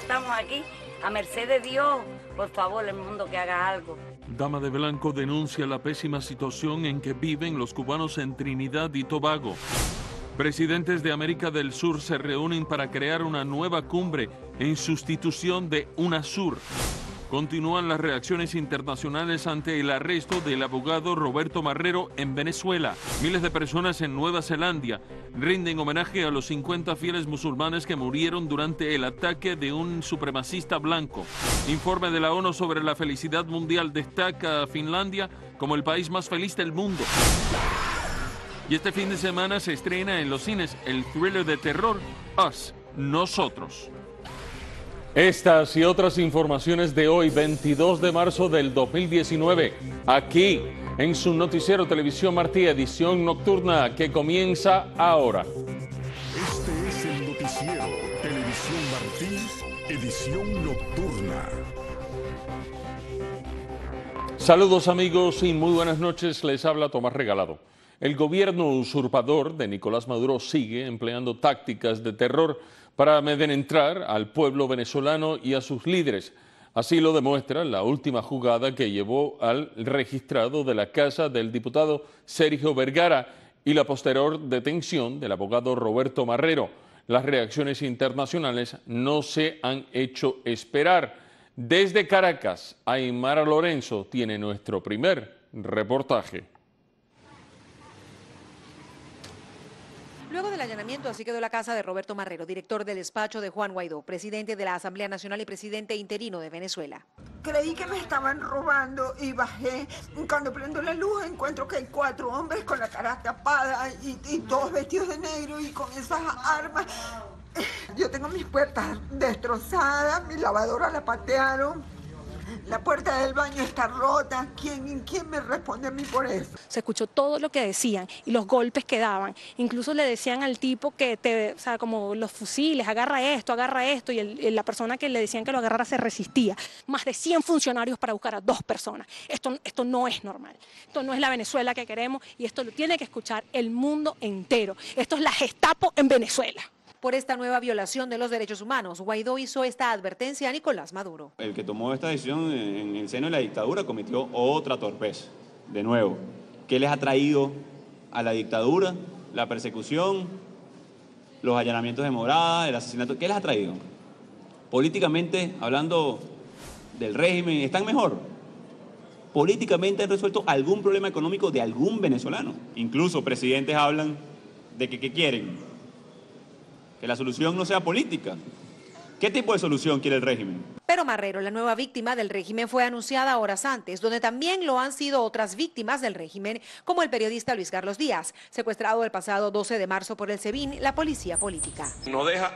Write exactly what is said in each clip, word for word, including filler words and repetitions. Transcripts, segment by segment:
estamos aquí, a merced de Dios. Por favor, el mundo que haga algo. Dama de Blanco denuncia la pésima situación en que viven los cubanos en Trinidad y Tobago. Presidentes de América del Sur se reúnen para crear una nueva cumbre en sustitución de UNASUR. Continúan las reacciones internacionales ante el arresto del abogado Roberto Marrero en Venezuela. Miles de personas en Nueva Zelanda rinden homenaje a los cincuenta fieles musulmanes que murieron durante el ataque de un supremacista blanco. Informe de la ONU sobre la felicidad mundial destaca a Finlandia como el país más feliz del mundo. Y este fin de semana se estrena en los cines el thriller de terror Us, Nosotros. Estas y otras informaciones de hoy, veintidós de marzo del dos mil diecinueve, aquí en su noticiero Televisión Martí, edición nocturna que comienza ahora. Este es el noticiero Televisión Martí, edición nocturna. Saludos amigos y muy buenas noches, les habla Tomás Regalado. El gobierno usurpador de Nicolás Maduro sigue empleando tácticas de terror para amedrentar al pueblo venezolano y a sus líderes. Así lo demuestra la última jugada que llevó al registrado de la casa del diputado Sergio Vergara y la posterior detención del abogado Roberto Marrero. Las reacciones internacionales no se han hecho esperar. Desde Caracas, Aymara Lorenzo tiene nuestro primer reportaje. Luego del allanamiento, así quedó la casa de Roberto Marrero, director del despacho de Juan Guaidó, presidente de la Asamblea Nacional y presidente interino de Venezuela. Creí que me estaban robando y bajé. Cuando prendo la luz encuentro que hay cuatro hombres con la cara tapada y, y todos vestidos de negro y con esas armas. Yo tengo mis puertas destrozadas, mi lavadora la patearon. La puerta del baño está rota. ¿Quién, ¿Quién me responde a mí por eso? Se escuchó todo lo que decían y los golpes que daban. Incluso le decían al tipo que, te, o sea, como los fusiles, agarra esto, agarra esto, y el, la persona que le decían que lo agarrara se resistía. Más de cien funcionarios para buscar a dos personas. Esto, esto no es normal. Esto no es la Venezuela que queremos y esto lo tiene que escuchar el mundo entero. Esto es la Gestapo en Venezuela. Por esta nueva violación de los derechos humanos, Guaidó hizo esta advertencia a Nicolás Maduro. El que tomó esta decisión en el seno de la dictadura cometió otra torpeza. De nuevo, ¿qué les ha traído a la dictadura? La persecución, los allanamientos de morada, el asesinato. ¿Qué les ha traído? Políticamente, hablando del régimen, ¿están mejor? Políticamente han resuelto algún problema económico de algún venezolano. Incluso presidentes hablan de que ¿qué quieren? Que la solución no sea política. ¿Qué tipo de solución quiere el régimen? Pero Marrero, la nueva víctima del régimen, fue anunciada horas antes, donde también lo han sido otras víctimas del régimen, como el periodista Luis Carlos Díaz, secuestrado el pasado doce de marzo por el SEBIN, la policía política. No deja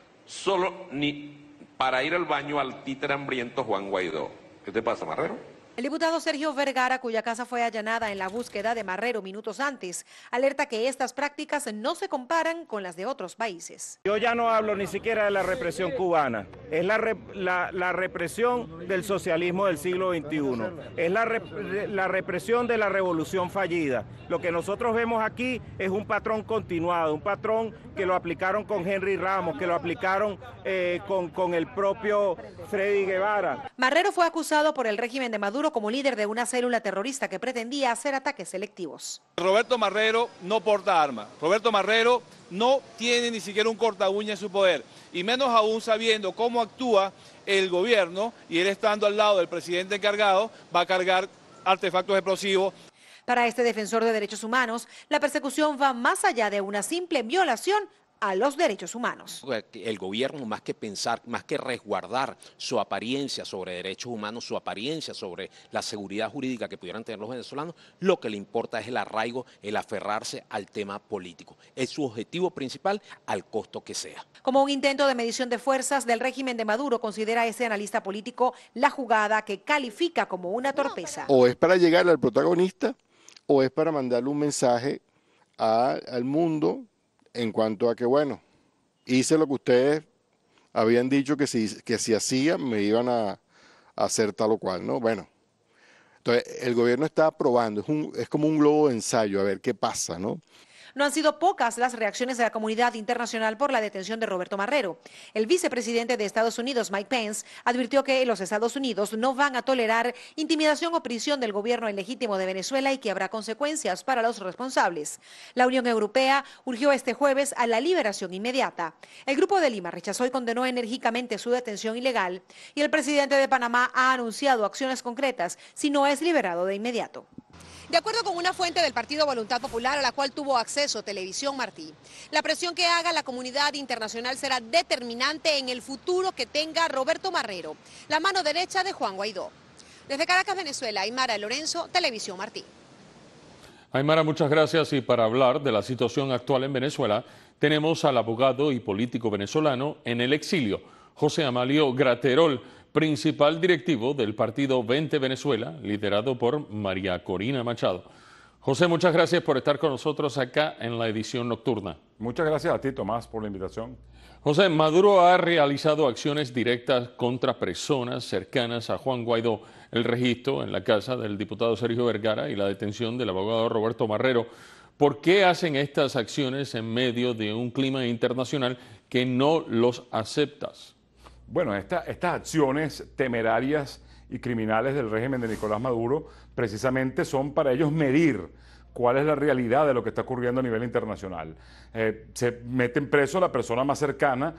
solo ni para ir al baño al títere hambriento Juan Guaidó. ¿Qué te pasa, Marrero? El diputado Sergio Vergara, cuya casa fue allanada en la búsqueda de Marrero minutos antes, alerta que estas prácticas no se comparan con las de otros países. Yo ya no hablo ni siquiera de la represión cubana, es la, re, la, la represión del socialismo del siglo veintiuno, es la, rep, la represión de la revolución fallida. Lo que nosotros vemos aquí es un patrón continuado, un patrón que lo aplicaron con Henry Ramos, que lo aplicaron eh, con, con el propio Freddy Guevara. Marrero fue acusado por el régimen de Maduro como líder de una célula terrorista que pretendía hacer ataques selectivos. Roberto Marrero no porta armas. Roberto Marrero no tiene ni siquiera un corta uña en su poder, y menos aún sabiendo cómo actúa el gobierno, y él estando al lado del presidente encargado, va a cargar artefactos explosivos. Para este defensor de derechos humanos, la persecución va más allá de una simple violación a los derechos humanos. El gobierno, más que pensar, más que resguardar su apariencia sobre derechos humanos, su apariencia sobre la seguridad jurídica que pudieran tener los venezolanos, lo que le importa es el arraigo, el aferrarse al tema político. Es su objetivo principal, al costo que sea. Como un intento de medición de fuerzas del régimen de Maduro, considera ese analista político la jugada que califica como una torpeza. O es para llegar al protagonista, o es para mandarle un mensaje a, al mundo en cuanto a que, bueno, hice lo que ustedes habían dicho que si, que si hacía me iban a, a hacer tal o cual, ¿no? Bueno, entonces el gobierno está probando, es, un, es como un globo de ensayo, a ver qué pasa, ¿no? No han sido pocas las reacciones de la comunidad internacional por la detención de Roberto Marrero. El vicepresidente de Estados Unidos, Mike Pence, advirtió que los Estados Unidos no van a tolerar intimidación o prisión del gobierno ilegítimo de Venezuela y que habrá consecuencias para los responsables. La Unión Europea urgió este jueves a la liberación inmediata. El Grupo de Lima rechazó y condenó enérgicamente su detención ilegal y el presidente de Panamá ha anunciado acciones concretas si no es liberado de inmediato. De acuerdo con una fuente del Partido Voluntad Popular a la cual tuvo acceso Televisión Martí, la presión que haga la comunidad internacional será determinante en el futuro que tenga Roberto Marrero, la mano derecha de Juan Guaidó. Desde Caracas, Venezuela, Aymara Lorenzo, Televisión Martí. Aymara, muchas gracias. Y para hablar de la situación actual en Venezuela, tenemos al abogado y político venezolano en el exilio, José Amalio Graterol, principal directivo del partido Vente Venezuela, liderado por María Corina Machado. José, muchas gracias por estar con nosotros acá en la edición nocturna. Muchas gracias a ti, Tomás, por la invitación. José, Maduro ha realizado acciones directas contra personas cercanas a Juan Guaidó. El registro en la casa del diputado Sergio Vergara y la detención del abogado Roberto Marrero. ¿Por qué hacen estas acciones en medio de un clima internacional que no los aceptas? Bueno, esta, estas acciones temerarias y criminales del régimen de Nicolás Maduro precisamente son para ellos medir cuál es la realidad de lo que está ocurriendo a nivel internacional. Eh, se meten preso a la persona más cercana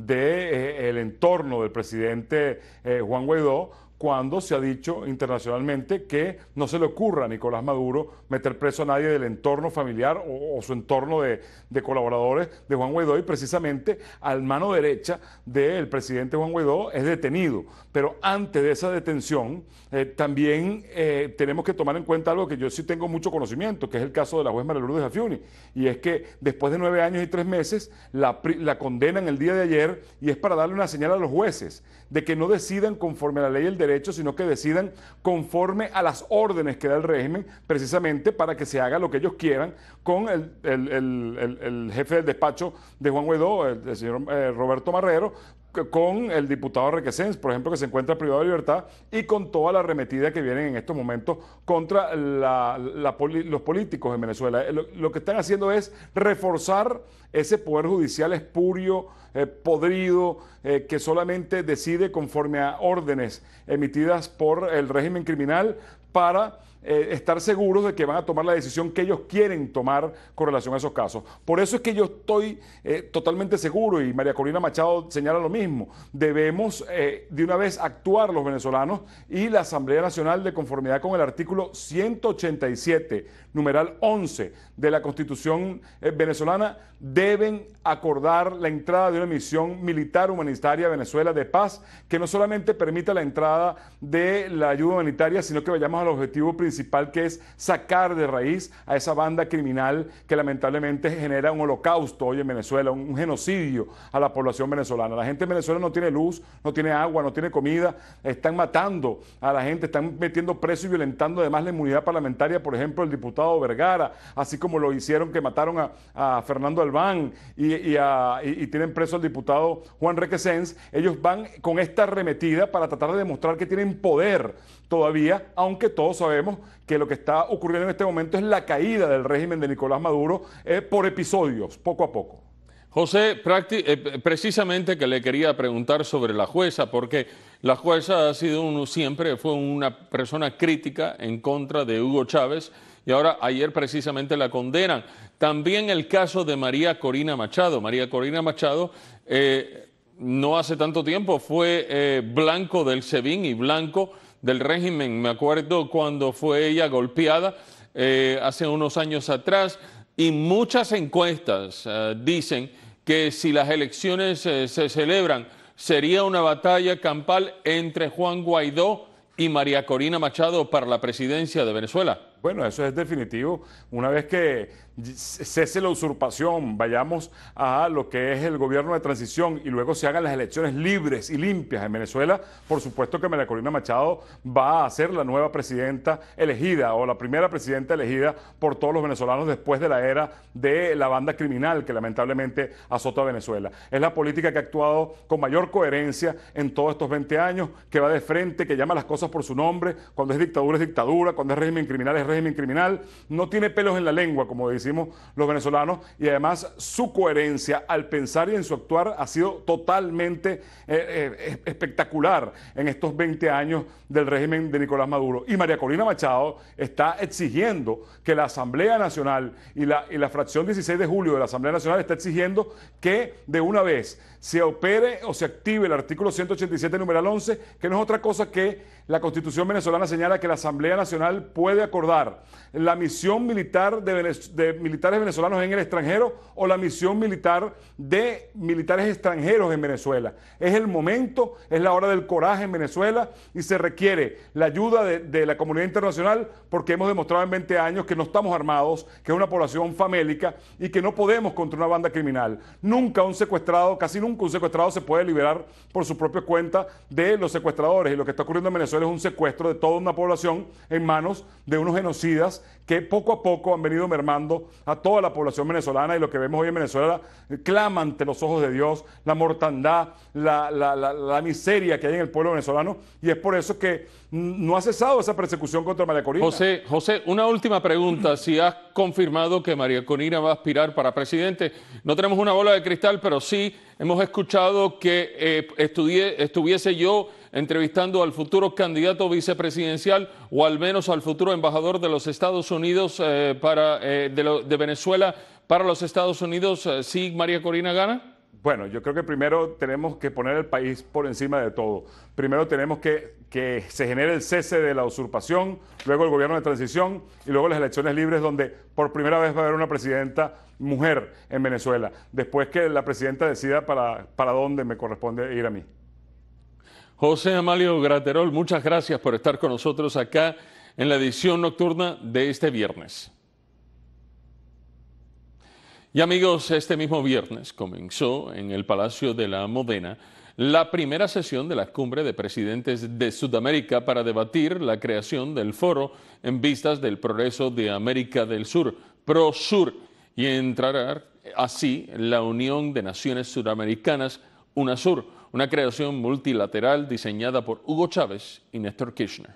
del entorno del presidente eh, Juan Guaidó, cuando se ha dicho internacionalmente que no se le ocurra a Nicolás Maduro meter preso a nadie del entorno familiar o, o su entorno de, de colaboradores de Juan Guaidó, y precisamente al mano derecha del presidente Juan Guaidó es detenido. Pero antes de esa detención eh, también eh, tenemos que tomar en cuenta algo que yo sí tengo mucho conocimiento, que es el caso de la juez María Lourdes Afiuni, y es que después de nueve años y tres meses la, la condenan el día de ayer, y es para darle una señal a los jueces de que no decidan conforme a la ley y el derecho, sino que decidan conforme a las órdenes que da el régimen, precisamente para que se haga lo que ellos quieran con el, el, el, el, el jefe del despacho de Juan Guaidó, el, el señor eh, Roberto Marrero, con el diputado Requesens, por ejemplo, que se encuentra privado de libertad, y con toda la arremetida que vienen en estos momentos contra la, la, los políticos en Venezuela. Lo, lo que están haciendo es reforzar ese poder judicial espurio, eh, podrido, eh, que solamente decide conforme a órdenes emitidas por el régimen criminal para Eh, estar seguros de que van a tomar la decisión que ellos quieren tomar con relación a esos casos. Por eso es que yo estoy eh, totalmente seguro, y María Corina Machado señala lo mismo, debemos eh, de una vez actuar los venezolanos, y la Asamblea Nacional, de conformidad con el artículo ciento ochenta y siete, numeral once de la Constitución eh, venezolana, deben acordar la entrada de una misión militar humanitaria a Venezuela de paz, que no solamente permita la entrada de la ayuda humanitaria, sino que vayamos al objetivo principal, que es sacar de raíz a esa banda criminal que lamentablemente genera un holocausto hoy en Venezuela, un, un genocidio a la población venezolana. La gente en Venezuela no tiene luz, no tiene agua, no tiene comida, están matando a la gente, están metiendo preso y violentando además la inmunidad parlamentaria, por ejemplo, el diputado Vergara, así como lo hicieron que mataron a, a Fernando Albán y, y, a, y, y tienen preso al diputado Juan Requesens. Ellos van con esta arremetida para tratar de demostrar que tienen poder todavía, aunque todos sabemos que lo que está ocurriendo en este momento es la caída del régimen de Nicolás Maduro eh, por episodios, poco a poco. José, eh, precisamente que le quería preguntar sobre la jueza, porque la jueza ha sido uno, siempre fue una persona crítica en contra de Hugo Chávez, y ahora ayer precisamente la condenan. También el caso de María Corina Machado. María Corina Machado eh, no hace tanto tiempo fue eh, blanco del SEBIN y blanco del régimen. Me acuerdo cuando fue ella golpeada eh, hace unos años atrás, y muchas encuestas eh, dicen que si las elecciones eh, se celebran, sería una batalla campal entre Juan Guaidó y María Corina Machado para la presidencia de Venezuela. Bueno, eso es definitivo. Una vez que cese la usurpación, vayamos a lo que es el gobierno de transición y luego se hagan las elecciones libres y limpias en Venezuela, por supuesto que María Corina Machado va a ser la nueva presidenta elegida, o la primera presidenta elegida por todos los venezolanos después de la era de la banda criminal que lamentablemente azota a Venezuela. Es la política que ha actuado con mayor coherencia en todos estos veinte años, que va de frente, que llama las cosas por su nombre. Cuando es dictadura es dictadura, cuando es régimen criminal es régimen criminal. No tiene pelos en la lengua, como decía decimos los venezolanos, y además su coherencia al pensar y en su actuar ha sido totalmente eh, eh, espectacular en estos veinte años del régimen de Nicolás Maduro. Y María Corina Machado está exigiendo que la Asamblea Nacional y la, y la fracción dieciséis de julio de la Asamblea Nacional está exigiendo que de una vez se opere o se active el artículo ciento ochenta y siete, numeral once, que no es otra cosa que la Constitución venezolana señala que la Asamblea Nacional puede acordar la misión militar de, Venez- de militares venezolanos en el extranjero o la misión militar de militares extranjeros en Venezuela. Es el momento, es la hora del coraje en Venezuela y se requiere la ayuda de, de la comunidad internacional porque hemos demostrado en veinte años que no estamos armados, que es una población famélica y que no podemos contra una banda criminal. Nunca un secuestrado, casi nunca un secuestrado se puede liberar por su propia cuenta de los secuestradores, y lo que está ocurriendo en Venezuela es un secuestro de toda una población en manos de unos genocidas que poco a poco han venido mermando a toda la población venezolana, y lo que vemos hoy en Venezuela clama ante los ojos de Dios la mortandad, la, la, la, la miseria que hay en el pueblo venezolano, y es por eso que no ha cesado esa persecución contra María Corina. José, José, una última pregunta. Si has confirmado que María Corina va a aspirar para presidente, no tenemos una bola de cristal, pero sí hemos escuchado que eh, estudie, estuviese yo entrevistando al futuro candidato vicepresidencial o al menos al futuro embajador de los Estados Unidos eh, para, eh, de, lo, de Venezuela para los Estados Unidos, eh, ¿sí María Corina gana? Bueno, yo creo que primero tenemos que poner el país por encima de todo. Primero tenemos que que se genere el cese de la usurpación, luego el gobierno de transición y luego las elecciones libres donde por primera vez va a haber una presidenta mujer en Venezuela, después que la presidenta decida para, para dónde me corresponde ir a mí. José Amalio Graterol, muchas gracias por estar con nosotros acá en la edición nocturna de este viernes. Y amigos, este mismo viernes comenzó en el Palacio de la Modena la primera sesión de la Cumbre de Presidentes de Sudamérica para debatir la creación del foro en vistas del progreso de América del Sur, ProSur, y entrará así la Unión de Naciones Suramericanas, UNASUR, una creación multilateral diseñada por Hugo Chávez y Néstor Kirchner.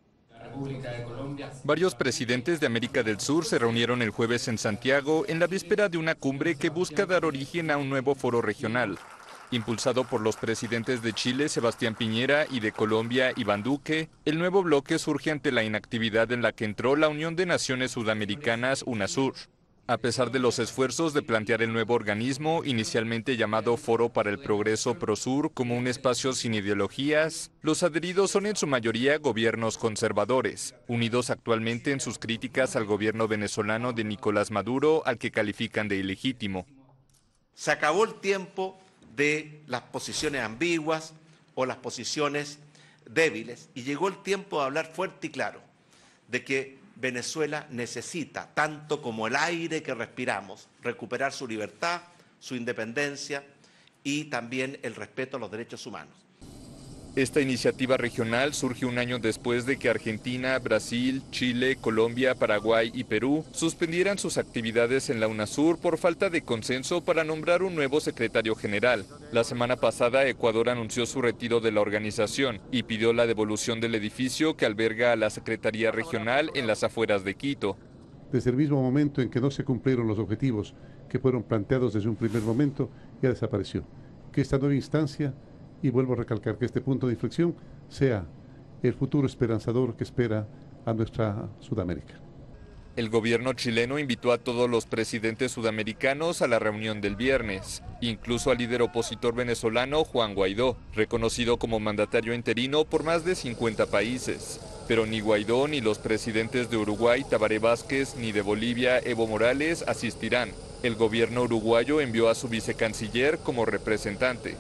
Varios presidentes de América del Sur se reunieron el jueves en Santiago en la víspera de una cumbre que busca dar origen a un nuevo foro regional. Impulsado por los presidentes de Chile, Sebastián Piñera, y de Colombia, Iván Duque, el nuevo bloque surge ante la inactividad en la que entró la Unión de Naciones Sudamericanas, UNASUR. A pesar de los esfuerzos de plantear el nuevo organismo, inicialmente llamado Foro para el Progreso ProSur, como un espacio sin ideologías, los adheridos son en su mayoría gobiernos conservadores, unidos actualmente en sus críticas al gobierno venezolano de Nicolás Maduro, al que califican de ilegítimo. Se acabó el tiempo de las posiciones ambiguas o las posiciones débiles y llegó el tiempo de hablar fuerte y claro de que Venezuela necesita, tanto como el aire que respiramos, recuperar su libertad, su independencia y también el respeto a los derechos humanos. Esta iniciativa regional surge un año después de que Argentina, Brasil, Chile, Colombia, Paraguay y Perú suspendieran sus actividades en la UNASUR por falta de consenso para nombrar un nuevo secretario general. La semana pasada, Ecuador anunció su retiro de la organización y pidió la devolución del edificio que alberga a la Secretaría Regional en las afueras de Quito. Desde el mismo momento en que no se cumplieron los objetivos que fueron planteados desde un primer momento, ya desapareció. Que esta nueva instancia, y vuelvo a recalcar que este punto de inflexión sea el futuro esperanzador que espera a nuestra Sudamérica. El gobierno chileno invitó a todos los presidentes sudamericanos a la reunión del viernes, incluso al líder opositor venezolano Juan Guaidó, reconocido como mandatario interino por más de cincuenta países. Pero ni Guaidó ni los presidentes de Uruguay, Tabaré Vázquez, ni de Bolivia, Evo Morales, asistirán. El gobierno uruguayo envió a su vicecanciller como representante.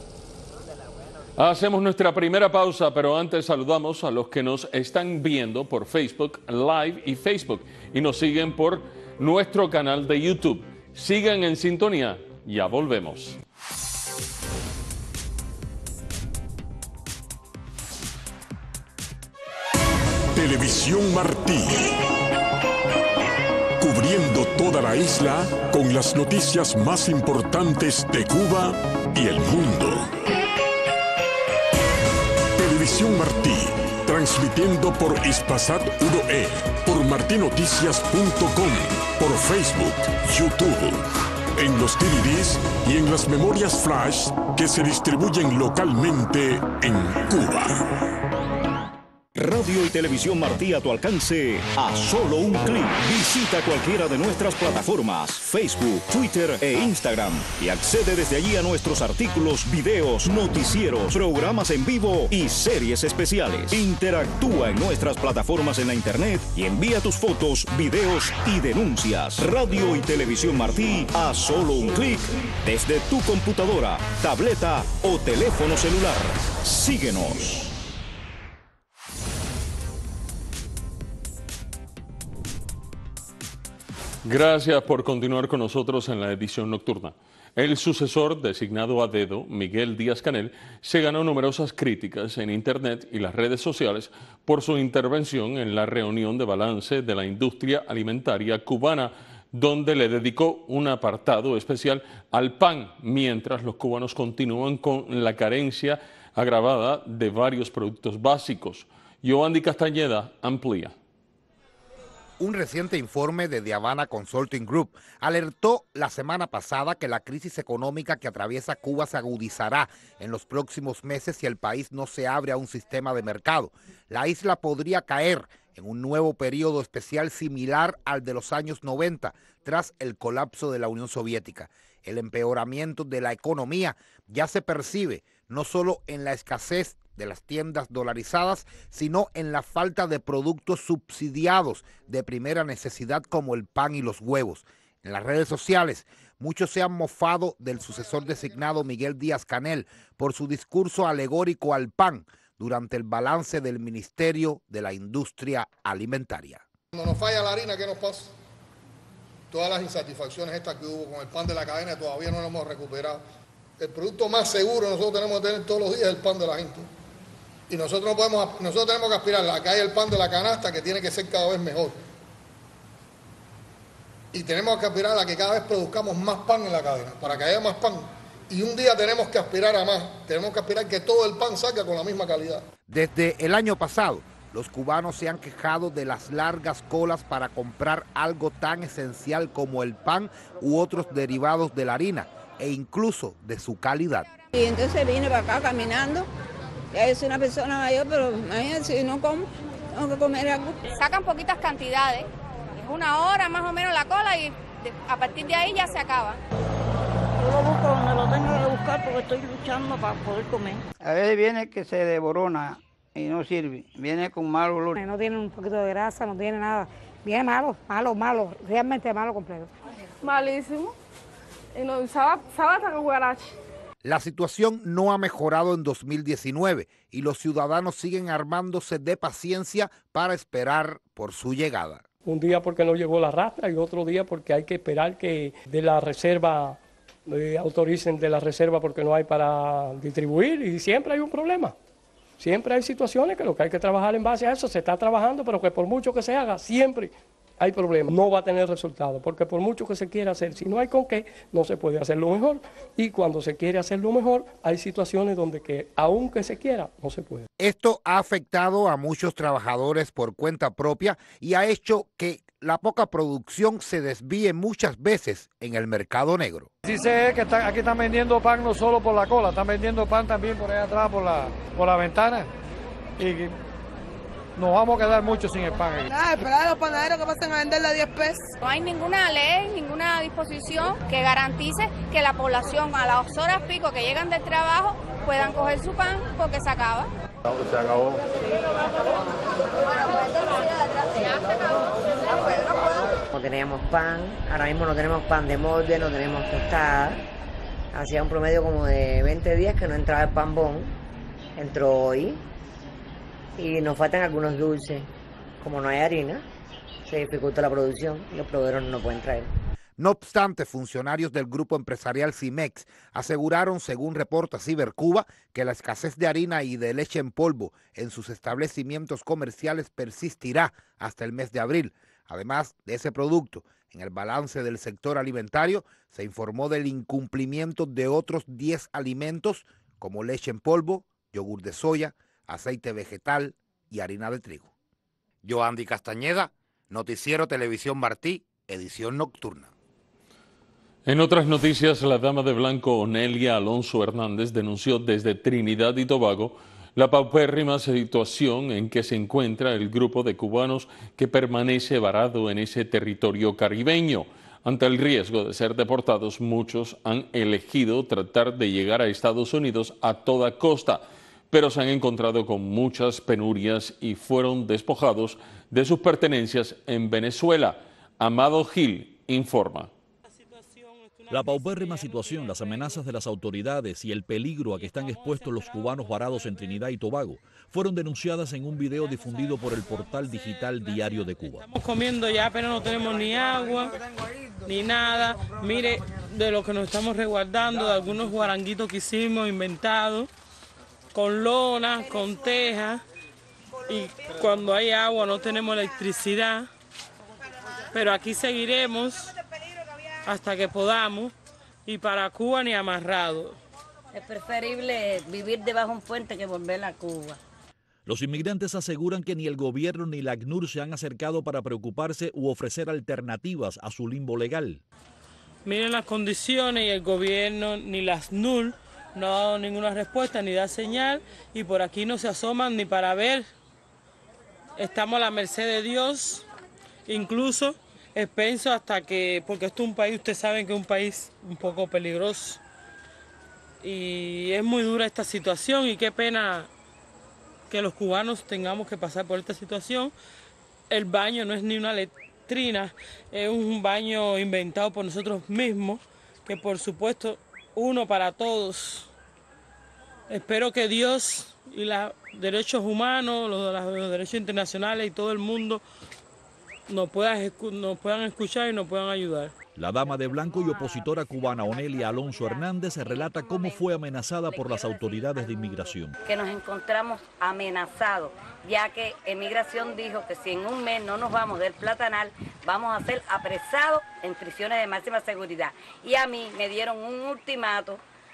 Hacemos nuestra primera pausa, pero antes saludamos a los que nos están viendo por Facebook Live y Facebook y nos siguen por nuestro canal de YouTube. Sigan en sintonía, ya volvemos. Televisión Martí. Cubriendo toda la isla con las noticias más importantes de Cuba y el mundo. Televisión Martí, transmitiendo Transmitiendo por Hispasat uno E, por martinoticias punto com, por Facebook, YouTube, en los D V Ds y en las memorias flash que se distribuyen localmente en Cuba. Radio y Televisión Martí a tu alcance a solo un clic. Visita cualquiera de nuestras plataformas, Facebook, Twitter e Instagram y accede desde allí a nuestros artículos, videos, noticieros, programas en vivo y series especiales. Interactúa en nuestras plataformas en la internet y envía tus fotos, videos y denuncias. Radio y Televisión Martí a solo un clic desde tu computadora, tableta o teléfono celular. Síguenos. Gracias por continuar con nosotros en la edición nocturna. El sucesor designado a dedo, Miguel Díaz-Canel, se ganó numerosas críticas en Internet y las redes sociales por su intervención en la reunión de balance de la industria alimentaria cubana, donde le dedicó un apartado especial al pan, mientras los cubanos continúan con la carencia agravada de varios productos básicos. Yoandi Castañeda amplía. Un reciente informe de The Havana Consulting Group alertó la semana pasada que la crisis económica que atraviesa Cuba se agudizará en los próximos meses si el país no se abre a un sistema de mercado. La isla podría caer en un nuevo periodo especial similar al de los años noventa, tras el colapso de la Unión Soviética. El empeoramiento de la economía ya se percibe no solo en la escasez de las tiendas dolarizadas, sino en la falta de productos subsidiados de primera necesidad como el pan y los huevos. En las redes sociales, muchos se han mofado del sucesor designado Miguel Díaz-Canel por su discurso alegórico al pan durante el balance del Ministerio de la Industria Alimentaria. Cuando nos falla la harina, ¿qué nos pasa? Todas las insatisfacciones estas que hubo con el pan de la cadena todavía no lo hemos recuperado. El producto más seguro nosotros tenemos que tener todos los días es el pan de la gente. Y nosotros, no podemos, nosotros tenemos que aspirar a que haya el pan de la canasta, que tiene que ser cada vez mejor. Y tenemos que aspirar a que cada vez produzcamos más pan en la cadena, para que haya más pan. Y un día tenemos que aspirar a más. Tenemos que aspirar que todo el pan salga con la misma calidad. Desde el año pasado, los cubanos se han quejado de las largas colas para comprar algo tan esencial como el pan u otros derivados de la harina, e incluso de su calidad. Y entonces vine para acá caminando. Ya yo soy una persona mayor, pero imagínense, si no como, tengo que comer algo. Sacan poquitas cantidades, es una hora más o menos la cola y de, a partir de ahí ya se acaba. Yo lo busco donde lo tengo que buscar porque estoy luchando para poder comer. A veces viene que se devorona y no sirve, viene con mal olor. No tiene un poquito de grasa, no tiene nada, viene malo, malo, malo, realmente malo completo. Malísimo, y no, sabe, sabe hasta con guarache. La situación no ha mejorado en dos mil diecinueve y los ciudadanos siguen armándose de paciencia para esperar por su llegada. Un día porque no llegó la rastra y otro día porque hay que esperar que de la reserva eh, autoricen de la reserva porque no hay para distribuir y siempre hay un problema. Siempre hay situaciones que lo que hay que trabajar en base a eso, se está trabajando, pero que por mucho que se haga, siempre hay problemas. No va a tener resultado, porque por mucho que se quiera hacer, si no hay con qué, no se puede hacerlo mejor. Y cuando se quiere hacerlo mejor, hay situaciones donde que, aunque se quiera, no se puede. Esto ha afectado a muchos trabajadores por cuenta propia y ha hecho que la poca producción se desvíe muchas veces en el mercado negro. Sí sé que está, aquí están vendiendo pan no solo por la cola, están vendiendo pan también por allá atrás, por la, por la ventana. Y nos vamos a quedar mucho sin el pan. Nada, esperar a los panaderos que pasen a venderle a diez pesos. No hay ninguna ley, ninguna disposición que garantice que la población a las horas pico que llegan del trabajo puedan coger su pan porque se acaba. Se acabó. No teníamos pan, ahora mismo no tenemos pan de molde, no tenemos tostada. Hacía un promedio como de veinte días que no entraba el pan bon, entró hoy. Y nos faltan algunos dulces. Como no hay harina, se dificulta la producción y los proveedores no pueden traer. No obstante, funcionarios del grupo empresarial Cimex aseguraron, según reporta Cibercuba, que la escasez de harina y de leche en polvo en sus establecimientos comerciales persistirá hasta el mes de abril. Además de ese producto, en el balance del sector alimentario se informó del incumplimiento de otros diez alimentos como leche en polvo, yogur de soya, aceite vegetal y harina de trigo. Yo, Andy Castañeda, Noticiero Televisión Martí, edición nocturna. En otras noticias, la dama de blanco Onelia Alonso Hernández denunció desde Trinidad y Tobago la paupérrima situación en que se encuentra el grupo de cubanos que permanece varado en ese territorio caribeño. Ante el riesgo de ser deportados, muchos han elegido tratar de llegar a Estados Unidos a toda costa, pero se han encontrado con muchas penurias y fueron despojados de sus pertenencias en Venezuela. Amado Gil informa. La paupérrima situación, las amenazas de las autoridades y el peligro a que están expuestos los cubanos varados en Trinidad y Tobago fueron denunciadas en un video difundido por el portal digital Diario de Cuba. Estamos comiendo ya, apenas no tenemos ni agua, ni nada. Mire de lo que nos estamos resguardando, de algunos guaranguitos que hicimos, inventados, con lonas, con tejas, y cuando hay agua no tenemos electricidad, pero aquí seguiremos hasta que podamos, y para Cuba ni amarrado. Es preferible vivir debajo de un puente que volver a Cuba. Los inmigrantes aseguran que ni el gobierno ni la ACNUR se han acercado para preocuparse u ofrecer alternativas a su limbo legal. Miren las condiciones y el gobierno ni la ACNUR no ha dado ninguna respuesta ni da señal, y por aquí no se asoman ni para ver. Estamos a la merced de Dios, incluso expenso hasta que, porque esto es un país, ustedes saben que es un país un poco peligroso y es muy dura esta situación, y qué pena que los cubanos tengamos que pasar por esta situación. El baño no es ni una letrina, es un baño inventado por nosotros mismos, que por supuesto uno para todos. Espero que Dios y los derechos humanos, los, los derechos internacionales y todo el mundo nos puedan, nos puedan escuchar y nos puedan ayudar. La dama de blanco y opositora cubana Onelia Alonso Hernández relata cómo fue amenazada por las autoridades de inmigración. Que nos encontramos amenazados, ya que Emigración dijo que si en un mes no nos vamos del Platanal, vamos a ser apresados en prisiones de máxima seguridad. Y a mí me dieron un ultimato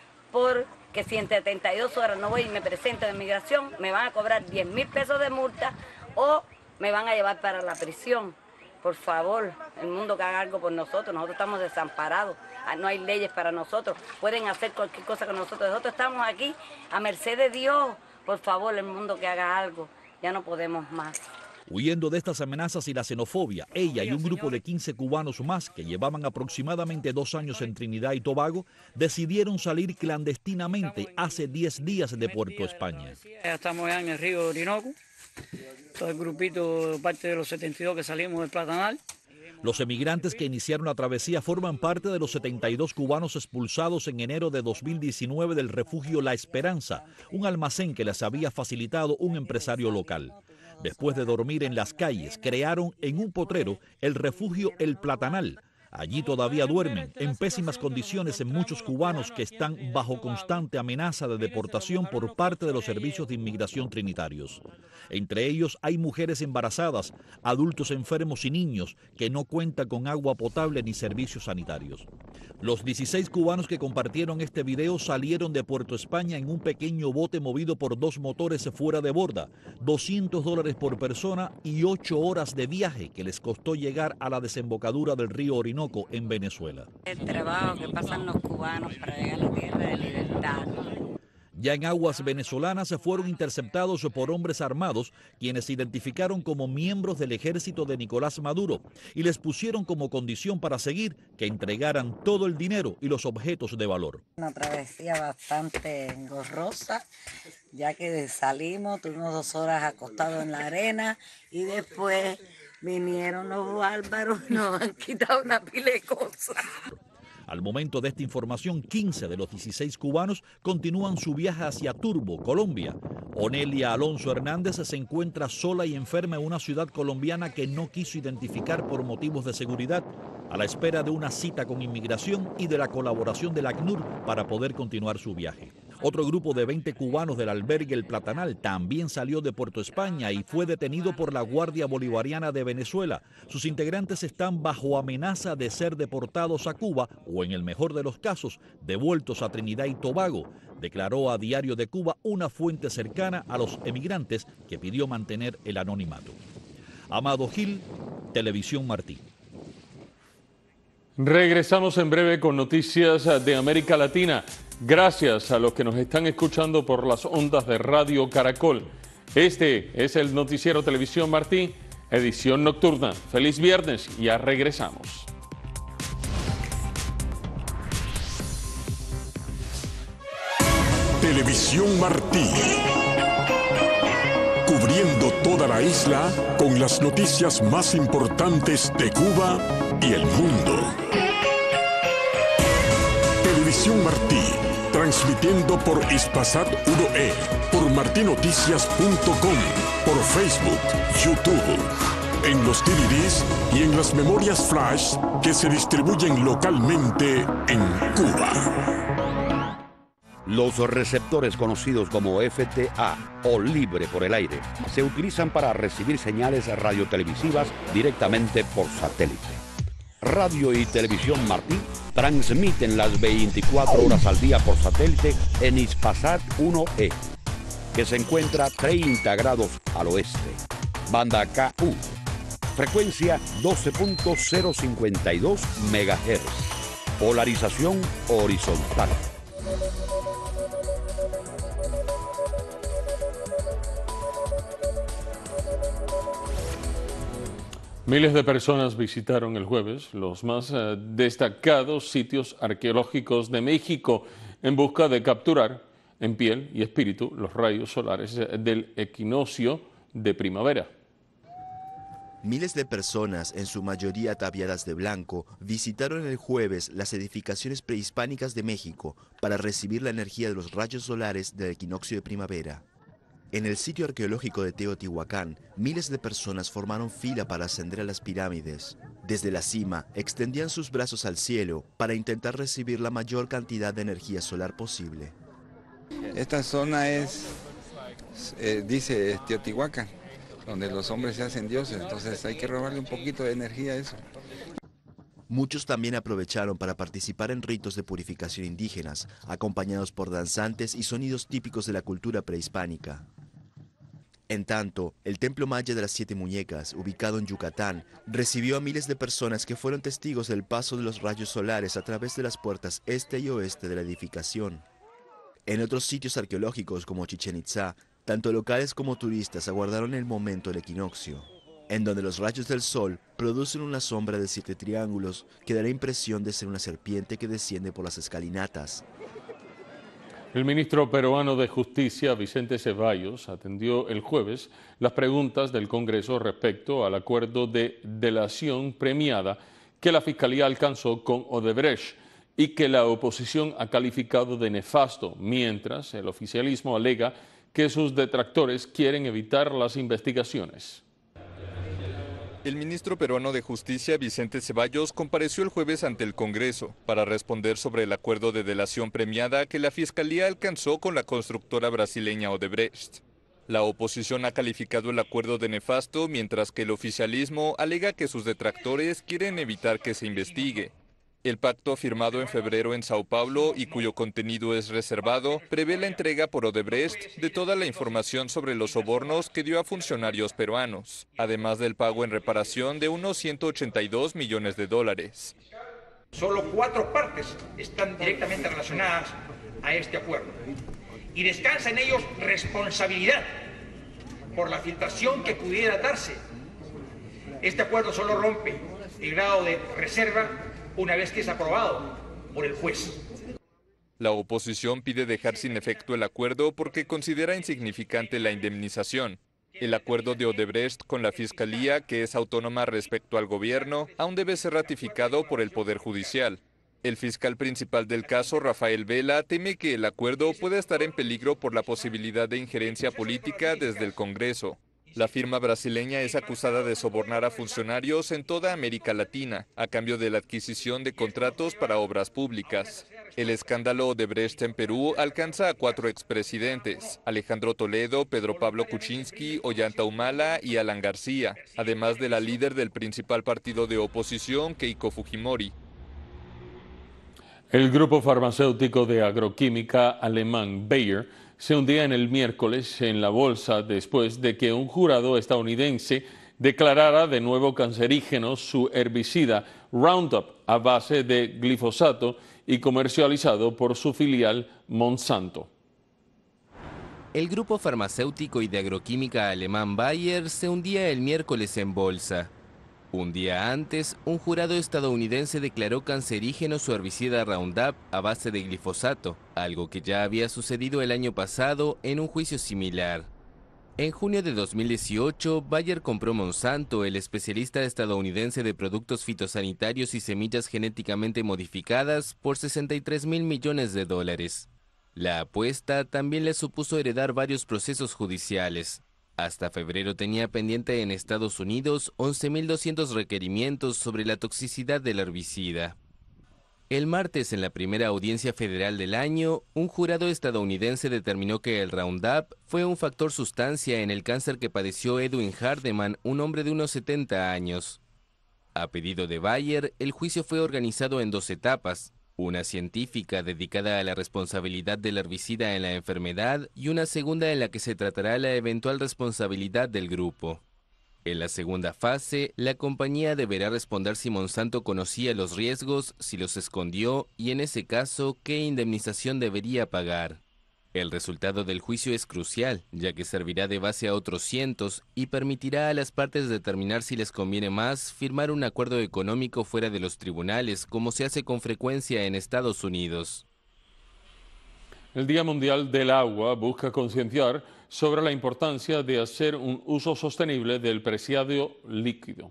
porque si en setenta y dos horas no voy y me presento en Emigración, me van a cobrar diez mil pesos de multa o me van a llevar para la prisión. Por favor, el mundo que haga algo por nosotros. Nosotros estamos desamparados, no hay leyes para nosotros, pueden hacer cualquier cosa con nosotros. Nosotros estamos aquí a merced de Dios. Por favor, el mundo que haga algo, ya no podemos más. Huyendo de estas amenazas y la xenofobia, ella y un grupo de quince cubanos más que llevaban aproximadamente dos años en Trinidad y Tobago decidieron salir clandestinamente hace diez días de Puerto España. Ya estamos ya en el río Orinoco. Todo el grupito, parte de los setenta y dos que salimos del Platanal. Los emigrantes que iniciaron la travesía forman parte de los setenta y dos cubanos expulsados en enero de dos mil diecinueve del refugio La Esperanza, un almacén que les había facilitado un empresario local. Después de dormir en las calles, crearon en un potrero el refugio El Platanal. Allí todavía duermen en pésimas condiciones en muchos cubanos que están bajo constante amenaza de deportación por parte de los servicios de inmigración trinitarios. Entre ellos hay mujeres embarazadas, adultos enfermos y niños que no cuentan con agua potable ni servicios sanitarios. Los dieciséis cubanos que compartieron este video salieron de Puerto España en un pequeño bote movido por dos motores fuera de borda, doscientos dólares por persona y ocho horas de viaje que les costó llegar a la desembocadura del río Orinoco en Venezuela. El trabajo que pasan los cubanos para llegar a la tierra de libertad. Ya en aguas venezolanas se fueron interceptados por hombres armados quienes se identificaron como miembros del ejército de Nicolás Maduro y les pusieron como condición para seguir que entregaran todo el dinero y los objetos de valor. Una travesía bastante engorrosa, ya que salimos, tuvimos dos horas acostados en la arena y después vinieron los bárbaros y nos han quitado una pila de cosas. Al momento de esta información, quince de los dieciséis cubanos continúan su viaje hacia Turbo, Colombia. Onelia Alonso Hernández se encuentra sola y enferma en una ciudad colombiana que no quiso identificar por motivos de seguridad, a la espera de una cita con inmigración y de la colaboración del ACNUR para poder continuar su viaje. Otro grupo de veinte cubanos del albergue El Platanal también salió de Puerto España y fue detenido por la Guardia Bolivariana de Venezuela. Sus integrantes están bajo amenaza de ser deportados a Cuba o, en el mejor de los casos, devueltos a Trinidad y Tobago, declaró a Diario de Cuba una fuente cercana a los emigrantes que pidió mantener el anonimato. Amado Gil, Televisión Martí. Regresamos en breve con noticias de América Latina. Gracias a los que nos están escuchando por las ondas de Radio Caracol. Este es el Noticiero Televisión Martí, edición nocturna. Feliz viernes, ya regresamos. Televisión Martí. Cubriendo toda la isla con las noticias más importantes de Cuba y el mundo. Televisión Martí, transmitiendo por Hispasat uno E, por martinoticias punto com, por Facebook, YouTube, en los D V Ds y en las memorias flash que se distribuyen localmente en Cuba. Los receptores conocidos como F T A o libre por el aire se utilizan para recibir señales radiotelevisivas directamente por satélite. Radio y Televisión Martí transmiten las veinticuatro horas al día por satélite en Hispasat uno E, que se encuentra treinta grados al oeste. Banda K U, frecuencia doce punto cero cincuenta y dos megahertz, polarización horizontal. Miles de personas visitaron el jueves los más eh, destacados sitios arqueológicos de México en busca de capturar en piel y espíritu los rayos solares del equinoccio de primavera. Miles de personas, en su mayoría ataviadas de blanco, visitaron el jueves las edificaciones prehispánicas de México para recibir la energía de los rayos solares del equinoccio de primavera. En el sitio arqueológico de Teotihuacán, miles de personas formaron fila para ascender a las pirámides. Desde la cima, extendían sus brazos al cielo para intentar recibir la mayor cantidad de energía solar posible. Esta zona es, eh, dice Teotihuacán, donde los hombres se hacen dioses, entonces hay que robarle un poquito de energía a eso. Muchos también aprovecharon para participar en ritos de purificación indígenas, acompañados por danzantes y sonidos típicos de la cultura prehispánica. En tanto, el Templo Maya de las Siete Muñecas, ubicado en Yucatán, recibió a miles de personas que fueron testigos del paso de los rayos solares a través de las puertas este y oeste de la edificación. En otros sitios arqueológicos como Chichén Itzá, tanto locales como turistas aguardaron el momento del equinoccio, en donde los rayos del sol producen una sombra de siete triángulos que da la impresión de ser una serpiente que desciende por las escalinatas. El ministro peruano de Justicia, Vicente Ceballos, atendió el jueves las preguntas del Congreso respecto al acuerdo de delación premiada que la Fiscalía alcanzó con Odebrecht y que la oposición ha calificado de nefasto, mientras el oficialismo alega que sus detractores quieren evitar las investigaciones. El ministro peruano de Justicia, Vicente Ceballos, compareció el jueves ante el Congreso para responder sobre el acuerdo de delación premiada que la Fiscalía alcanzó con la constructora brasileña Odebrecht. La oposición ha calificado el acuerdo de nefasto, mientras que el oficialismo alega que sus detractores quieren evitar que se investigue. El pacto firmado en febrero en Sao Paulo y cuyo contenido es reservado, prevé la entrega por Odebrecht de toda la información sobre los sobornos que dio a funcionarios peruanos, además del pago en reparación de unos ciento ochenta y dos millones de dólares. Solo cuatro partes están directamente relacionadas a este acuerdo y descansa en ellos responsabilidad por la filtración que pudiera darse. Este acuerdo solo rompe el grado de reserva una vez que es aprobado por el juez. La oposición pide dejar sin efecto el acuerdo porque considera insignificante la indemnización. El acuerdo de Odebrecht con la Fiscalía, que es autónoma respecto al gobierno, aún debe ser ratificado por el Poder Judicial. El fiscal principal del caso, Rafael Vela, teme que el acuerdo pueda estar en peligro por la posibilidad de injerencia política desde el Congreso. La firma brasileña es acusada de sobornar a funcionarios en toda América Latina a cambio de la adquisición de contratos para obras públicas. El escándalo Odebrecht en Perú alcanza a cuatro expresidentes: Alejandro Toledo, Pedro Pablo Kuczynski, Ollanta Humala y Alan García, además de la líder del principal partido de oposición, Keiko Fujimori. El grupo farmacéutico de agroquímica alemán Bayer se hundía en el miércoles en la bolsa después de que un jurado estadounidense declarara de nuevo cancerígeno su herbicida Roundup a base de glifosato y comercializado por su filial Monsanto. El grupo farmacéutico y de agroquímica alemán Bayer se hundía el miércoles en bolsa. Un día antes, un jurado estadounidense declaró cancerígeno su herbicida Roundup a base de glifosato, algo que ya había sucedido el año pasado en un juicio similar. En junio de dos mil dieciocho, Bayer compró Monsanto, el especialista estadounidense de productos fitosanitarios y semillas genéticamente modificadas, por sesenta y tres mil millones de dólares. La apuesta también le supuso heredar varios procesos judiciales. Hasta febrero tenía pendiente en Estados Unidos once mil doscientos requerimientos sobre la toxicidad del herbicida. El martes, en la primera audiencia federal del año, un jurado estadounidense determinó que el Roundup fue un factor sustancia en el cáncer que padeció Edwin Hardeman, un hombre de unos setenta años. A pedido de Bayer, el juicio fue organizado en dos etapas: una científica dedicada a la responsabilidad del herbicida en la enfermedad y una segunda en la que se tratará la eventual responsabilidad del grupo. En la segunda fase, la compañía deberá responder si Monsanto conocía los riesgos, si los escondió y, en ese caso, qué indemnización debería pagar. El resultado del juicio es crucial, ya que servirá de base a otros cientos y permitirá a las partes determinar si les conviene más firmar un acuerdo económico fuera de los tribunales, como se hace con frecuencia en Estados Unidos. El Día Mundial del Agua busca concienciar sobre la importancia de hacer un uso sostenible del preciado líquido.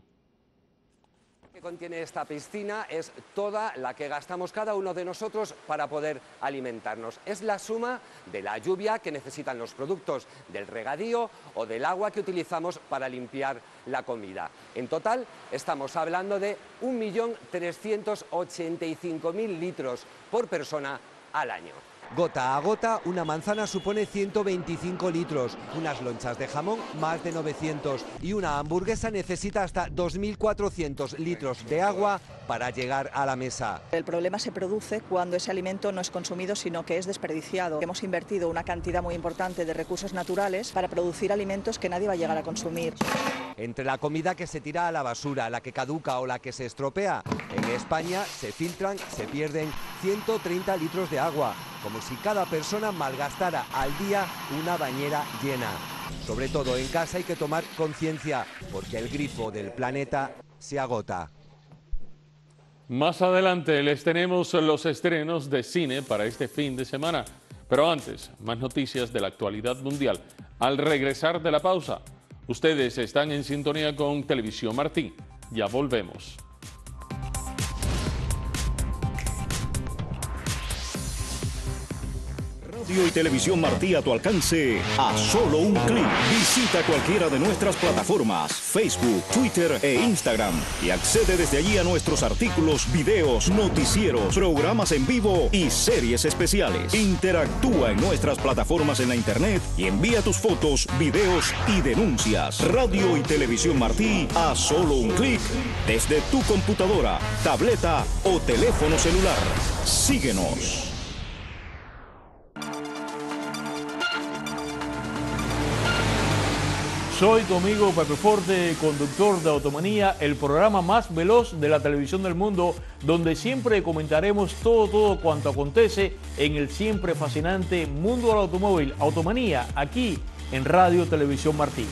Que contiene esta piscina es toda la que gastamos cada uno de nosotros para poder alimentarnos. Es la suma de la lluvia que necesitan los productos, del regadío o del agua que utilizamos para limpiar la comida. En total estamos hablando de un millón trescientos ochenta y cinco mil litros por persona al año. Gota a gota, una manzana supone ciento veinticinco litros, unas lonchas de jamón más de novecientos y una hamburguesa necesita hasta dos mil cuatrocientos litros de agua para llegar a la mesa. El problema se produce cuando ese alimento no es consumido, sino que es desperdiciado. Hemos invertido una cantidad muy importante de recursos naturales para producir alimentos que nadie va a llegar a consumir. Entre la comida que se tira a la basura, la que caduca o la que se estropea, en España se filtran, se pierden ciento treinta litros de agua, como si cada persona malgastara al día una bañera llena. Sobre todo en casa hay que tomar conciencia, porque el grifo del planeta se agota. Más adelante les tenemos los estrenos de cine para este fin de semana. Pero antes, más noticias de la actualidad mundial. Al regresar de la pausa, ustedes están en sintonía con Televisión Martí. Ya volvemos. Radio y Televisión Martí a tu alcance a solo un clic. Visita cualquiera de nuestras plataformas, Facebook, Twitter e Instagram y accede desde allí a nuestros artículos, videos, noticieros, programas en vivo y series especiales. Interactúa en nuestras plataformas en la internet y envía tus fotos, videos y denuncias. Radio y Televisión Martí a solo un clic desde tu computadora, tableta o teléfono celular. Síguenos. Soy tu amigo Pepe Forte, conductor de Automanía, el programa más veloz de la televisión del mundo, donde siempre comentaremos todo, todo cuanto acontece en el siempre fascinante mundo del automóvil. Automanía, aquí en Radio Televisión Martí.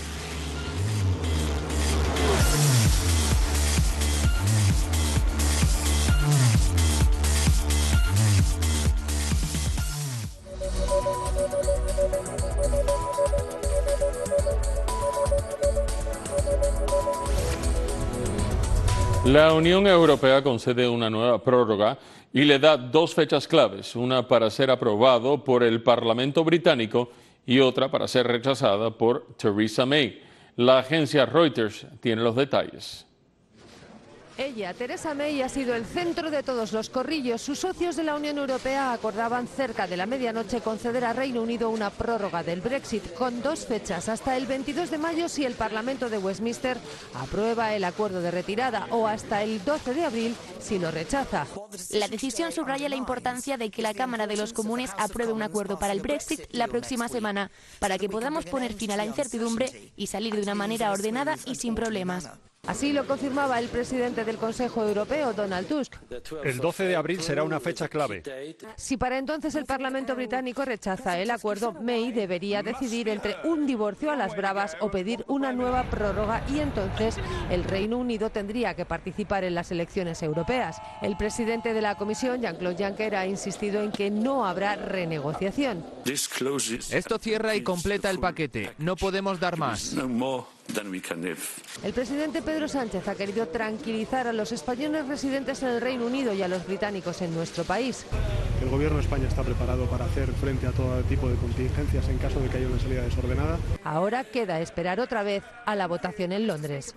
La Unión Europea concede una nueva prórroga y le da dos fechas claves, una para ser aprobado por el Parlamento británico y otra para ser rechazada por Theresa May. La agencia Reuters tiene los detalles. Ella, Theresa May, ha sido el centro de todos los corrillos. Sus socios de la Unión Europea acordaban cerca de la medianoche conceder a Reino Unido una prórroga del Brexit con dos fechas, hasta el veintidós de mayo si el Parlamento de Westminster aprueba el acuerdo de retirada, o hasta el doce de abril si lo rechaza. La decisión subraya la importancia de que la Cámara de los Comunes apruebe un acuerdo para el Brexit la próxima semana, para que podamos poner fin a la incertidumbre y salir de una manera ordenada y sin problemas. Así lo confirmaba el presidente del Consejo Europeo, Donald Tusk. El doce de abril será una fecha clave. Si para entonces el Parlamento británico rechaza el acuerdo, May debería decidir entre un divorcio a las bravas o pedir una nueva prórroga, y entonces el Reino Unido tendría que participar en las elecciones europeas. El presidente de la Comisión, Jean-Claude Juncker, ha insistido en que no habrá renegociación. Esto cierra y completa el paquete. No podemos dar más. El presidente Pedro Sánchez ha querido tranquilizar a los españoles residentes en el Reino Unido y a los británicos en nuestro país. El Gobierno de España está preparado para hacer frente a todo tipo de contingencias en caso de que haya una salida desordenada. Ahora queda esperar otra vez a la votación en Londres.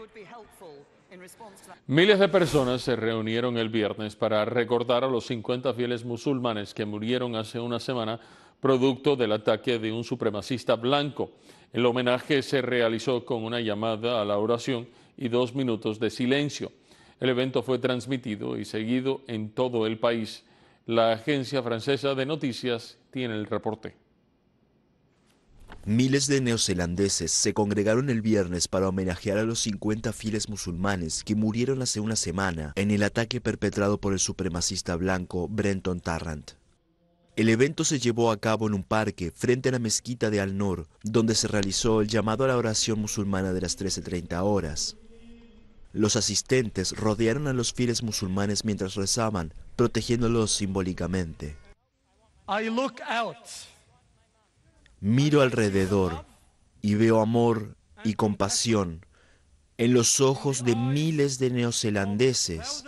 Miles de personas se reunieron el viernes para recordar a los cincuenta fieles musulmanes que murieron hace una semana producto del ataque de un supremacista blanco. El homenaje se realizó con una llamada a la oración y dos minutos de silencio. El evento fue transmitido y seguido en todo el país. La agencia francesa de noticias tiene el reporte. Miles de neozelandeses se congregaron el viernes para homenajear a los cincuenta fieles musulmanes que murieron hace una semana en el ataque perpetrado por el supremacista blanco Brenton Tarrant. El evento se llevó a cabo en un parque frente a la mezquita de Al-Noor, donde se realizó el llamado a la oración musulmana de las trece treinta horas. Los asistentes rodearon a los fieles musulmanes mientras rezaban, protegiéndolos simbólicamente. I look out. Miro alrededor y veo amor y compasión en los ojos de miles de neozelandeses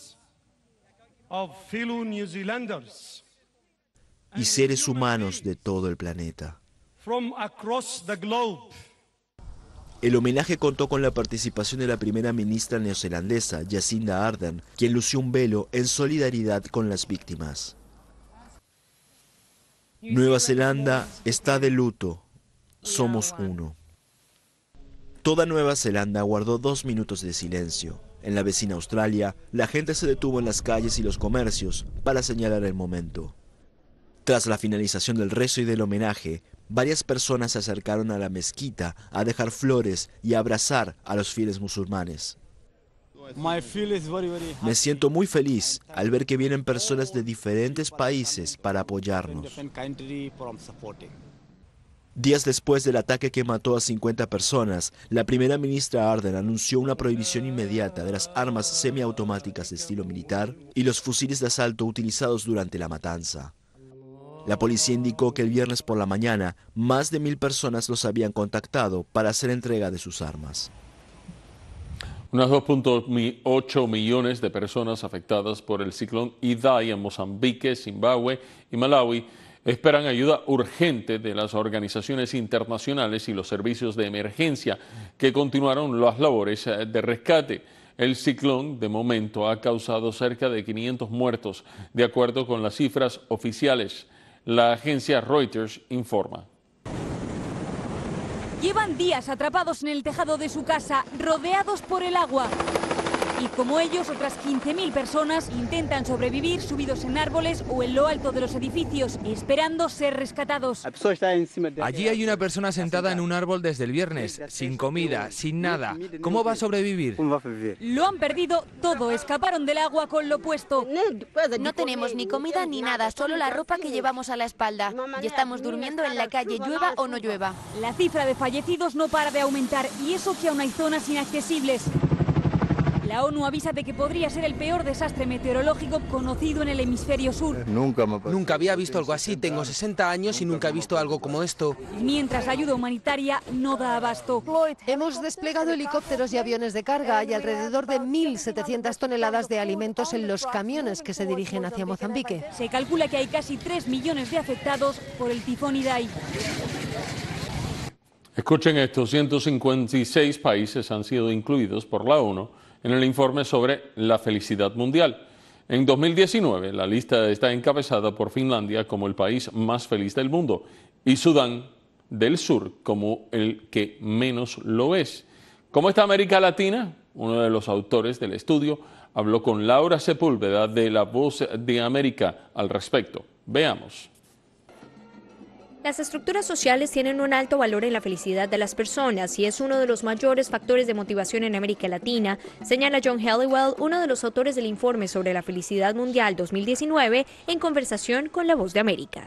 Of fellow New Zealanders y seres humanos de todo el planeta. from across the globe. El homenaje contó con la participación de la primera ministra neozelandesa, Jacinda Ardern, quien lució un velo en solidaridad con las víctimas. Nueva Zelanda está de luto. Somos uno. Toda Nueva Zelanda guardó dos minutos de silencio. En la vecina Australia, la gente se detuvo en las calles y los comercios para señalar el momento. Tras la finalización del rezo y del homenaje, varias personas se acercaron a la mezquita a dejar flores y a abrazar a los fieles musulmanes. Me siento muy feliz al ver que vienen personas de diferentes países para apoyarnos. Días después del ataque que mató a cincuenta personas, la primera ministra Ardern anunció una prohibición inmediata de las armas semiautomáticas de estilo militar y los fusiles de asalto utilizados durante la matanza. La policía indicó que el viernes por la mañana, más de mil personas los habían contactado para hacer entrega de sus armas. Unas dos punto ocho millones de personas afectadas por el ciclón Idai en Mozambique, Zimbabue y Malawi esperan ayuda urgente de las organizaciones internacionales y los servicios de emergencia que continuaron las labores de rescate. El ciclón, de momento, ha causado cerca de quinientos muertos, de acuerdo con las cifras oficiales. La agencia Reuters informa. Llevan días atrapados en el tejado de su casa, rodeados por el agua. Y como ellos, otras quince mil personas intentan sobrevivir subidos en árboles o en lo alto de los edificios, esperando ser rescatados. Allí hay una persona sentada en un árbol desde el viernes, sin comida, sin nada. ¿Cómo va a sobrevivir? Lo han perdido todo, escaparon del agua con lo puesto. No tenemos ni comida ni nada, solo la ropa que llevamos a la espalda. Y estamos durmiendo en la calle, llueva o no llueva. La cifra de fallecidos no para de aumentar, y eso que aún hay zonas inaccesibles. La ONU avisa de que podría ser el peor desastre meteorológico conocido en el hemisferio sur. Nunca, nunca había visto algo así, tengo sesenta años y nunca he visto algo como esto. Mientras la ayuda humanitaria no da abasto. Hemos desplegado helicópteros y aviones de carga y alrededor de mil setecientas toneladas de alimentos en los camiones que se dirigen hacia Mozambique. Se calcula que hay casi tres millones de afectados por el tifón Idai. Escuchen esto, ciento cincuenta y seis países han sido incluidos por la ONU en el informe sobre la felicidad mundial. En dos mil diecinueve, la lista está encabezada por Finlandia como el país más feliz del mundo y Sudán del Sur como el que menos lo es. ¿Cómo está América Latina? Uno de los autores del estudio habló con Laura Sepúlveda de La Voz de América al respecto. Veamos. Las estructuras sociales tienen un alto valor en la felicidad de las personas y es uno de los mayores factores de motivación en América Latina, señala John Helliwell, uno de los autores del informe sobre la felicidad mundial dos mil diecinueve, en conversación con La Voz de América.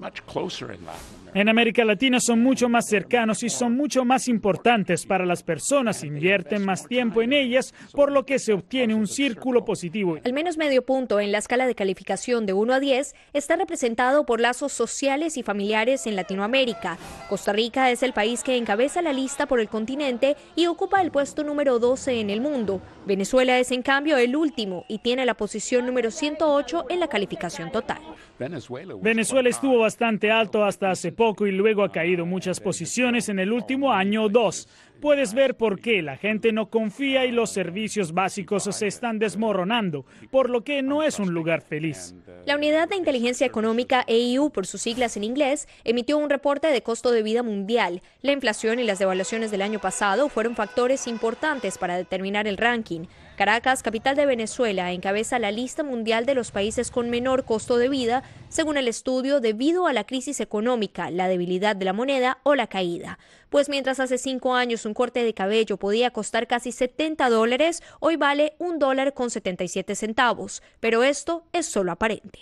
En América Latina son mucho más cercanos y son mucho más importantes para las personas, invierten más tiempo en ellas, por lo que se obtiene un círculo positivo. Al menos medio punto en la escala de calificación de uno a diez está representado por lazos sociales y familiares en Latinoamérica. Costa Rica es el país que encabeza la lista por el continente y ocupa el puesto número doce en el mundo. Venezuela es en cambio el último y tiene la posición número ciento ocho en la calificación total. Venezuela estuvo bastante alto hasta hace poco y luego ha caído muchas posiciones en el último año o dos. Puedes ver por qué la gente no confía y los servicios básicos se están desmoronando, por lo que no es un lugar feliz. La Unidad de Inteligencia Económica, E I U por sus siglas en inglés, emitió un reporte de costo de vida mundial. La inflación y las devaluaciones del año pasado fueron factores importantes para determinar el ranking. Caracas, capital de Venezuela, encabeza la lista mundial de los países con menor costo de vida, según el estudio, debido a la crisis económica, la debilidad de la moneda o la caída. Pues mientras hace cinco años un corte de cabello podía costar casi setenta dólares, hoy vale un dólar con setenta y siete centavos. Pero esto es solo aparente.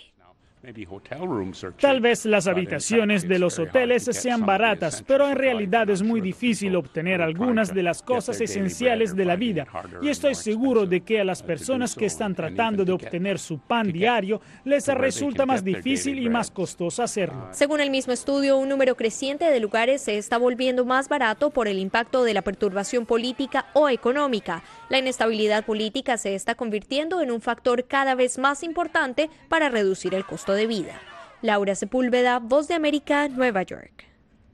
Tal vez las habitaciones de los hoteles sean baratas, pero en realidad es muy difícil obtener algunas de las cosas esenciales de la vida. Y estoy seguro de que a las personas que están tratando de obtener su pan diario les resulta más difícil y más costoso hacerlo. Según el mismo estudio, un número creciente de lugares se está volviendo más barato por el impacto de la perturbación política o económica. La inestabilidad política se está convirtiendo en un factor cada vez más importante para reducir el costo de vida. Laura Sepúlveda, Voz de América, Nueva York.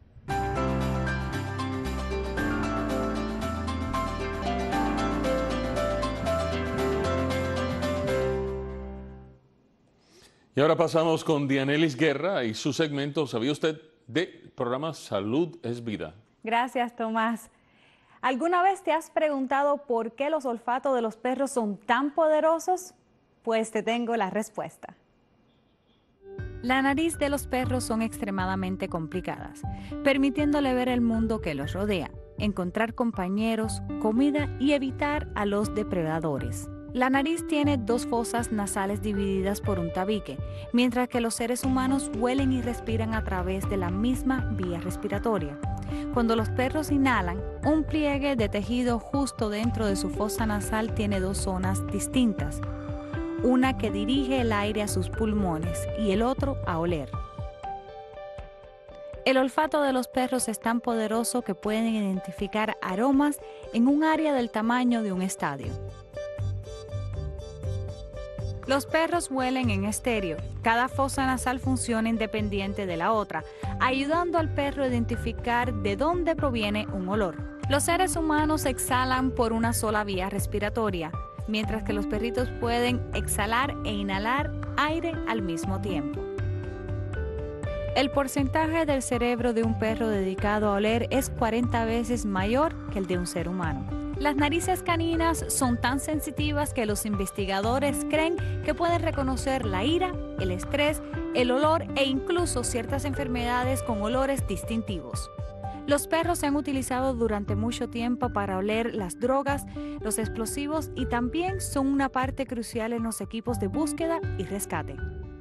Y ahora pasamos con Dianelis Guerra y su segmento, ¿sabía usted?, de programa Salud es Vida. Gracias, Tomás. ¿Alguna vez te has preguntado por qué los olfatos de los perros son tan poderosos? Pues te tengo la respuesta. La nariz de los perros son extremadamente complicadas, permitiéndole ver el mundo que los rodea, encontrar compañeros, comida y evitar a los depredadores. La nariz tiene dos fosas nasales divididas por un tabique, mientras que los seres humanos huelen y respiran a través de la misma vía respiratoria. Cuando los perros inhalan, un pliegue de tejido justo dentro de su fosa nasal tiene dos zonas distintas, una que dirige el aire a sus pulmones y el otro a oler. El olfato de los perros es tan poderoso que pueden identificar aromas en un área del tamaño de un estadio. Los perros huelen en estéreo. Cada fosa nasal funciona independiente de la otra, ayudando al perro a identificar de dónde proviene un olor. Los seres humanos exhalan por una sola vía respiratoria, mientras que los perritos pueden exhalar e inhalar aire al mismo tiempo. El porcentaje del cerebro de un perro dedicado a oler es cuarenta veces mayor que el de un ser humano. Las narices caninas son tan sensitivas que los investigadores creen que pueden reconocer la ira, el estrés, el olor e incluso ciertas enfermedades con olores distintivos. Los perros se han utilizado durante mucho tiempo para oler las drogas, los explosivos y también son una parte crucial en los equipos de búsqueda y rescate.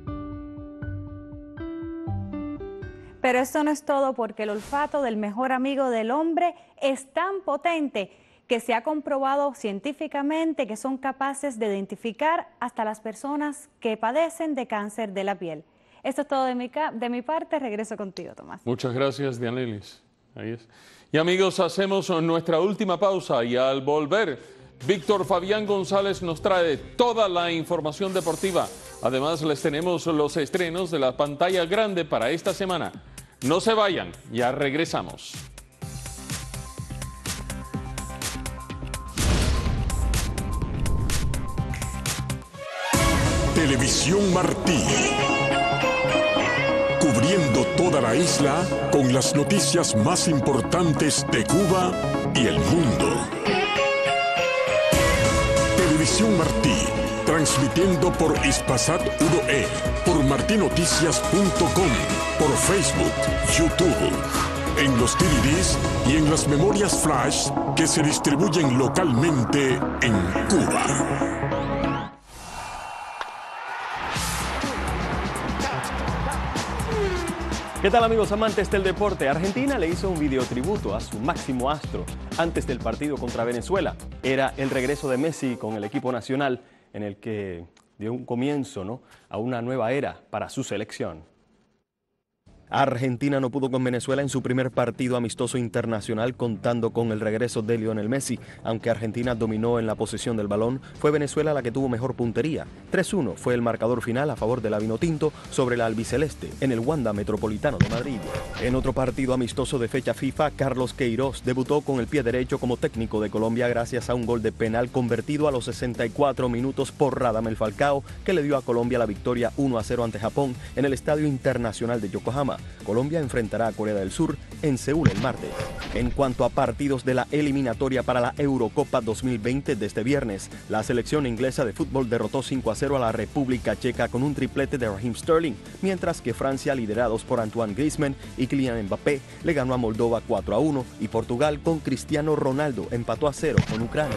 Pero esto no es todo, porque el olfato del mejor amigo del hombre es tan potente que se ha comprobado científicamente que son capaces de identificar hasta las personas que padecen de cáncer de la piel. Esto es todo de mi, de mi parte. Regreso contigo, Tomás. Muchas gracias, Dianelis. Ahí es. Y amigos, hacemos nuestra última pausa y al volver, Víctor Fabián González nos trae toda la información deportiva. Además, les tenemos los estrenos de la pantalla grande para esta semana. No se vayan, ya regresamos. Televisión Martí. Cubriendo toda la isla con las noticias más importantes de Cuba y el mundo. Televisión Martí, transmitiendo por Hispasat uno E, por martinoticias punto com, por Facebook, YouTube, en los D V Ds y en las memorias flash que se distribuyen localmente en Cuba. ¿Qué tal, amigos amantes del deporte? Argentina le hizo un video tributo a su máximo astro antes del partido contra Venezuela. Era el regreso de Messi con el equipo nacional en el que dio un comienzo, ¿no?, a una nueva era para su selección. Argentina no pudo con Venezuela en su primer partido amistoso internacional, contando con el regreso de Lionel Messi. Aunque Argentina dominó en la posesión del balón, fue Venezuela la que tuvo mejor puntería. tres uno fue el marcador final a favor de la Vinotinto sobre la albiceleste en el Wanda Metropolitano de Madrid. En otro partido amistoso de fecha FIFA, Carlos Queiroz debutó con el pie derecho como técnico de Colombia gracias a un gol de penal convertido a los sesenta y cuatro minutos por Radamel Falcao, que le dio a Colombia la victoria uno a cero ante Japón en el Estadio Internacional de Yokohama. Colombia enfrentará a Corea del Sur en Seúl el martes. En cuanto a partidos de la eliminatoria para la Eurocopa dos mil veinte de este viernes, la selección inglesa de fútbol derrotó cinco a cero a la República Checa con un triplete de Raheem Sterling, mientras que Francia, liderados por Antoine Griezmann y Kylian Mbappé, le ganó a Moldova cuatro a uno y Portugal con Cristiano Ronaldo empató a cero con Ucrania.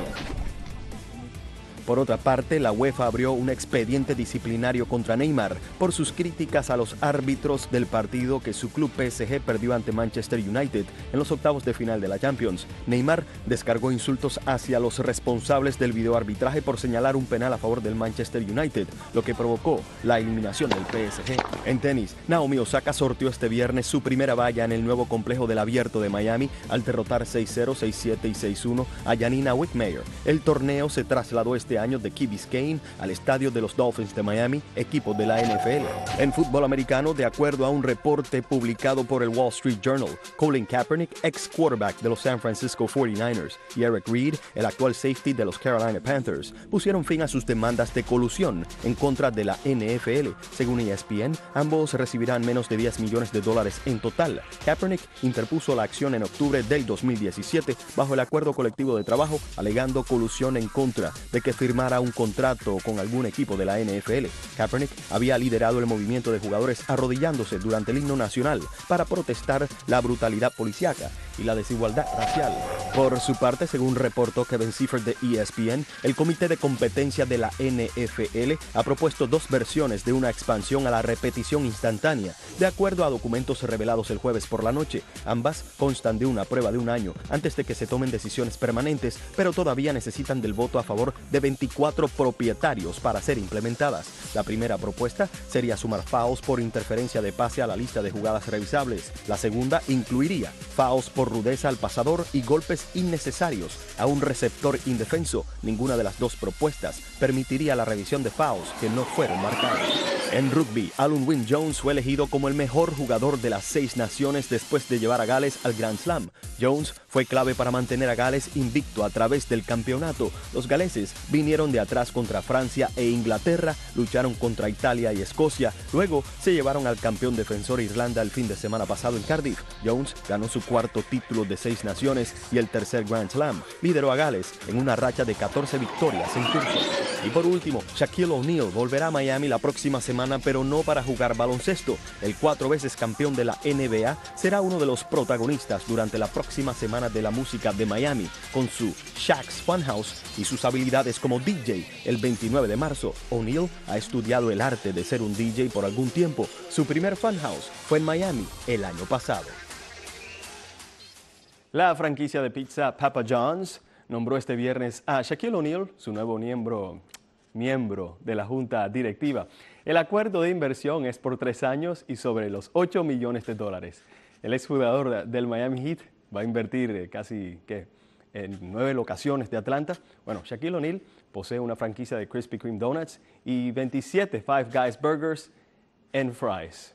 Por otra parte, la UEFA abrió un expediente disciplinario contra Neymar por sus críticas a los árbitros del partido que su club P S G perdió ante Manchester United en los octavos de final de la Champions. Neymar descargó insultos hacia los responsables del videoarbitraje por señalar un penal a favor del Manchester United, lo que provocó la eliminación del P S G. En tenis, Naomi Osaka sorteó este viernes su primera valla en el nuevo complejo del Abierto de Miami al derrotar seis cero, seis siete y seis uno a Janina Wickmeyer. El torneo se trasladó este año de Key Biscayne al estadio de los Dolphins de Miami, equipo de la N F L. En fútbol americano, de acuerdo a un reporte publicado por el Wall Street Journal, Colin Kaepernick, ex quarterback de los San Francisco cuarenta y nueve ers, y Eric Reed, el actual safety de los Carolina Panthers, pusieron fin a sus demandas de colusión en contra de la N F L. Según E S P N, ambos recibirán menos de diez millones de dólares en total. Kaepernick interpuso la acción en octubre del dos mil diecisiete bajo el acuerdo colectivo de trabajo, alegando colusión en contra de que firmara un contrato con algún equipo de la N F L. Kaepernick había liderado el movimiento de jugadores arrodillándose durante el himno nacional para protestar la brutalidad policíaca y la desigualdad racial. Por su parte, según reportó Kevin Seifert de E S P N, el Comité de Competencia de la N F L ha propuesto dos versiones de una expansión a la repetición instantánea, de acuerdo a documentos revelados el jueves por la noche. Ambas constan de una prueba de un año antes de que se tomen decisiones permanentes, pero todavía necesitan del voto a favor de veinticuatro propietarios para ser implementadas. La primera propuesta sería sumar fouls por interferencia de pase a la lista de jugadas revisables. La segunda incluiría fouls por rudeza al pasador y golpes innecesarios a un receptor indefenso. Ninguna de las dos propuestas permitiría la revisión de fouls que no fueron marcados. En rugby, Alun Wyn Jones fue elegido como el mejor jugador de las seis naciones después de llevar a Gales al Grand Slam. Jones fue clave para mantener a Gales invicto a través del campeonato. Los galeses vinieron de atrás contra Francia e Inglaterra, lucharon contra Italia y Escocia, luego se llevaron al campeón defensor Irlanda el fin de semana pasado en Cardiff. Jones ganó su cuarto título de seis naciones y el tercer Grand Slam. Lideró a Gales en una racha de catorce victorias en curso. Y por último, Shaquille O'Neal volverá a Miami la próxima semana, pero no para jugar baloncesto. El cuatro veces campeón de la N B A será uno de los protagonistas durante la próxima semana de la música de Miami, con su Shaq's Funhouse y sus habilidades como D J. El veintinueve de marzo, O'Neal ha estudiado el arte de ser un D J por algún tiempo. Su primer Funhouse fue en Miami el año pasado. La franquicia de pizza Papa John's nombró este viernes a Shaquille O'Neal su nuevo miembro, miembro de la junta directiva. El acuerdo de inversión es por tres años y sobre los ocho millones de dólares. El exjugador del Miami Heat va a invertir casi ¿qué? en nueve locaciones de Atlanta. Bueno, Shaquille O'Neal posee una franquicia de Krispy Kreme Donuts y veintisiete Five Guys Burgers and Fries.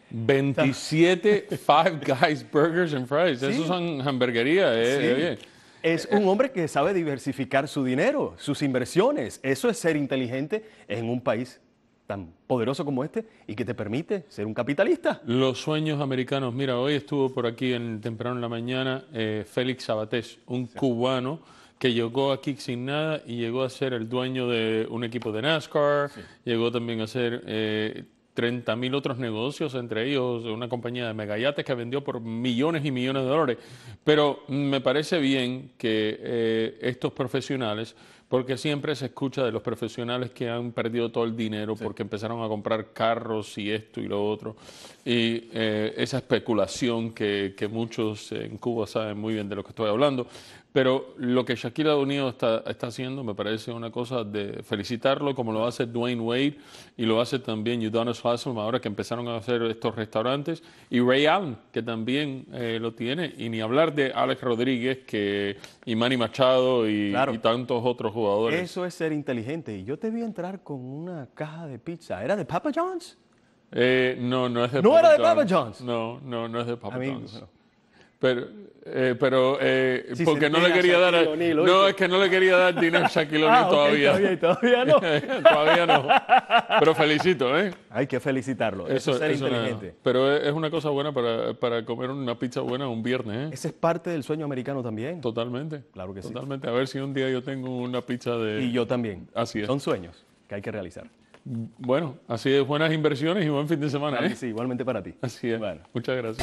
veintisiete Five Guys Burgers and Fries. ¿Sí? Esos son hamburguerías. Eh, sí. Oye. Es un hombre que sabe diversificar su dinero, sus inversiones. Eso es ser inteligente en un país tan poderoso como este y que te permite ser un capitalista. Los sueños americanos. Mira, hoy estuvo por aquí en, temprano en la mañana eh, Félix Sabatés, un sí. cubano que llegó aquí sin nada y llegó a ser el dueño de un equipo de NASCAR, sí. llegó también a ser eh, treinta mil otros negocios, entre ellos una compañía de megayates que vendió por millones y millones de dólares. Pero me parece bien que eh, estos profesionales, porque siempre se escucha de los profesionales que han perdido todo el dinero sí. porque empezaron a comprar carros y esto y lo otro, y eh, esa especulación que, que muchos en Cuba saben muy bien de lo que estoy hablando. Pero lo que Shaquille O'Neal está, está haciendo me parece una cosa de felicitarlo, como lo hace Dwayne Wade y lo hace también Udonis Haslem, ahora que empezaron a hacer estos restaurantes, y Ray Allen, que también eh, lo tiene, y ni hablar de Alex Rodríguez que, y Manny Machado y, claro. y tantos otros jugadores. Eso es ser inteligente. Y yo te vi entrar con una caja de pizza. ¿Era de Papa John's? Eh, no, no es de ¿No Papa era de John's. Papa John's? No, no, no es de Papa Amigo, John's. No. Pero, eh, pero eh, si porque no le quería dar, O'Neal, no, es que no le quería dar dinero a Shaquille O'Neal ah, todavía. Okay, todavía, todavía no. Todavía no. Pero felicito, ¿eh? Hay que felicitarlo. Eso, eso es ser eso inteligente. Una, pero es una cosa buena para, para comer una pizza buena un viernes, ¿eh? Ese es parte del sueño americano también. Totalmente. Claro que sí. Totalmente. A ver si un día yo tengo una pizza de... Y yo también. Así es. Son sueños que hay que realizar. Bueno, así es, buenas inversiones y buen fin de semana, claro ¿eh? Sí, igualmente para ti. Así es. Bueno. Muchas gracias.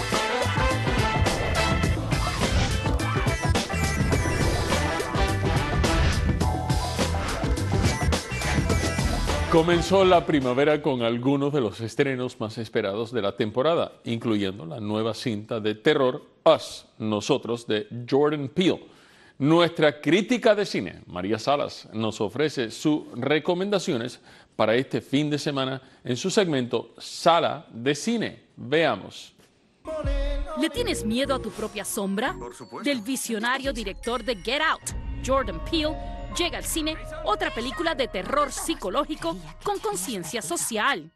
Comenzó la primavera con algunos de los estrenos más esperados de la temporada, incluyendo la nueva cinta de terror Us, Nosotros, de Jordan Peele. Nuestra crítica de cine, María Salas, nos ofrece sus recomendaciones para este fin de semana en su segmento Sala de Cine. Veamos. ¿Le tienes miedo a tu propia sombra? Del visionario director de Get Out, Jordan Peele, llega al cine otra película de terror psicológico con conciencia social.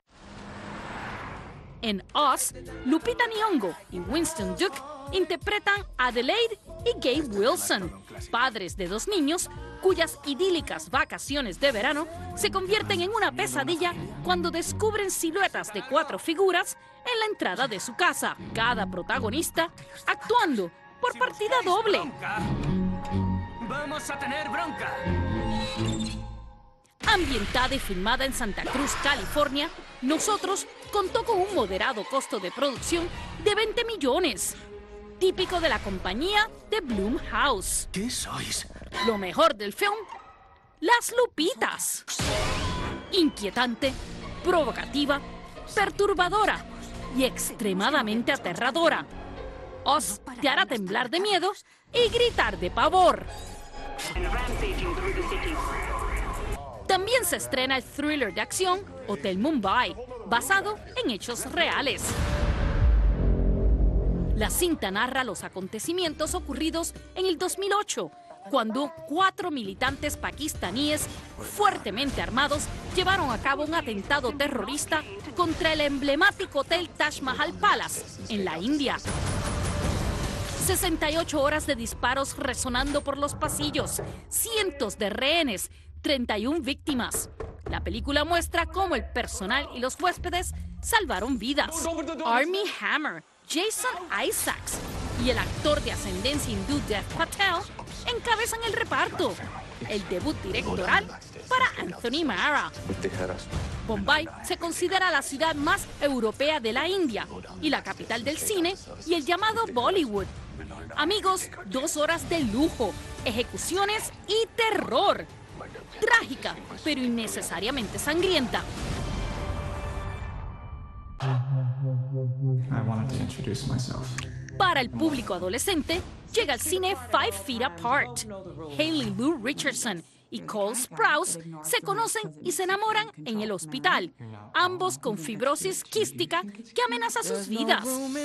En Us, Lupita Nyong'o y Winston Duke interpretan a Adelaide y Gabe Wilson, padres de dos niños cuyas idílicas vacaciones de verano se convierten en una pesadilla cuando descubren siluetas de cuatro figuras en la entrada de su casa, cada protagonista actuando por partida doble. ¡Vamos a tener bronca! Ambientada y filmada en Santa Cruz, California, Nosotros contó con un moderado costo de producción de veinte millones, típico de la compañía de Blumhouse. ¿Qué sois? Lo mejor del film, las Lupitas. Inquietante, provocativa, perturbadora y extremadamente aterradora. Us te hará temblar de miedo y gritar de pavor. También se estrena el thriller de acción Hotel Mumbai, basado en hechos reales. La cinta narra los acontecimientos ocurridos en el dos mil ocho, cuando cuatro militantes pakistaníes fuertemente armados llevaron a cabo un atentado terrorista contra el emblemático Hotel Taj Mahal Palace en la India. sesenta y ocho horas de disparos resonando por los pasillos, cientos de rehenes, treinta y una víctimas. La película muestra cómo el personal y los huéspedes salvaron vidas. Armie Hammer, Jason Isaacs y el actor de ascendencia hindú Dev Patel encabezan el reparto. El debut directoral para Anthony Mara. Bombay se considera la ciudad más europea de la India y la capital del cine y el llamado Bollywood. Amigos, dos horas de lujo, ejecuciones y terror. Trágica, pero innecesariamente sangrienta. I wanted to introduce myself. Para el público adolescente, llega al cine Five Feet Apart. Haley Lou Richardson y Cole Sprouse se conocen y se enamoran en el hospital, ambos con fibrosis quística que amenaza sus vidas.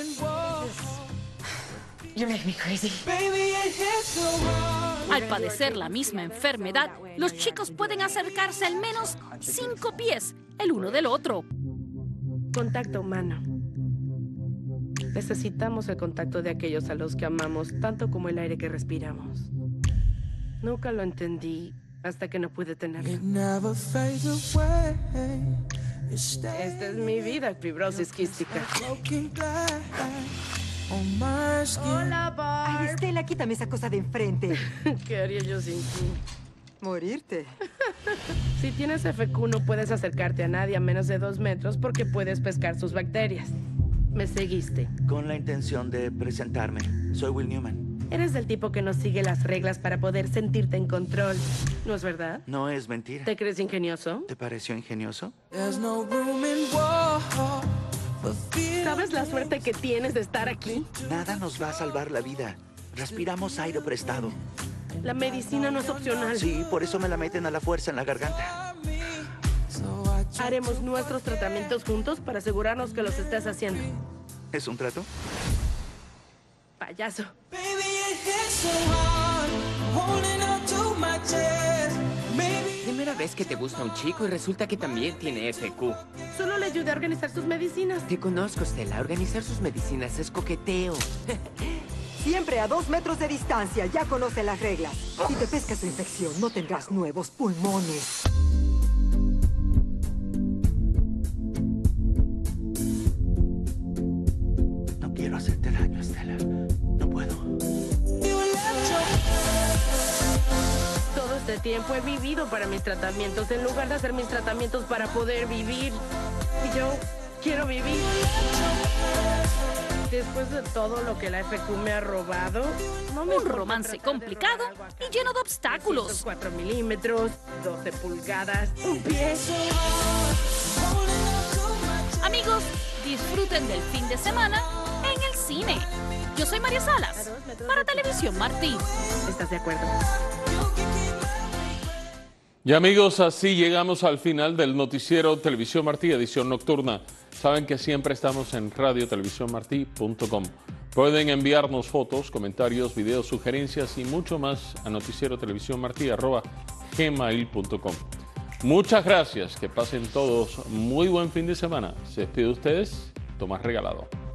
Al padecer la misma enfermedad, los chicos pueden acercarse al menos cinco pies el uno del otro. Contacto humano. Necesitamos el contacto de aquellos a los que amamos tanto como el aire que respiramos. Nunca lo entendí hasta que no pude tenerlo. Esta es mi vida, fibrosis quística. Hola, Barb. Ay, Estela, quítame esa cosa de enfrente. ¿Qué haría yo sin ti? Morirte. Si tienes F Q no puedes acercarte a nadie a menos de dos metros porque puedes pescar sus bacterias. Me seguiste. Con la intención de presentarme. Soy Will Newman. Eres del tipo que no sigue las reglas para poder sentirte en control, ¿no es verdad? No es mentira. ¿Te crees ingenioso? ¿Te pareció ingenioso? ¿Sabes la suerte que tienes de estar aquí? Nada nos va a salvar la vida. Respiramos aire prestado. La medicina no es opcional. Sí, por eso me la meten a la fuerza en la garganta. Haremos nuestros tratamientos juntos para asegurarnos que los estés haciendo. ¿Es un trato? Payaso. Primera vez que te gusta un chico y resulta que también tiene F Q. Solo le ayudé a organizar sus medicinas. Te conozco, Stella. Organizar sus medicinas es coqueteo. Siempre a dos metros de distancia. Ya conoce las reglas. Si te pesca su infección, no tendrás nuevos pulmones. No quiero hacerte daño, Stella. No puedo. Todo este tiempo he vivido para mis tratamientos en lugar de hacer mis tratamientos para poder vivir. Y yo quiero vivir. Después de todo lo que la F Q me ha robado, no me un romance complicado y lleno de obstáculos. cuatro milímetros, doce pulgadas, un pie. Amigos, disfruten del fin de semana en el cine. Yo soy María Salas, para Televisión Martí. ¿Estás de acuerdo? Y amigos, así llegamos al final del noticiero Televisión Martí, edición nocturna. Saben que siempre estamos en radio televisión martí punto com. Pueden enviarnos fotos, comentarios, videos, sugerencias y mucho más a noticiero televisión martí arroba gmail punto com. Muchas gracias, que pasen todos muy buen fin de semana. Se despide de ustedes, Tomás Regalado.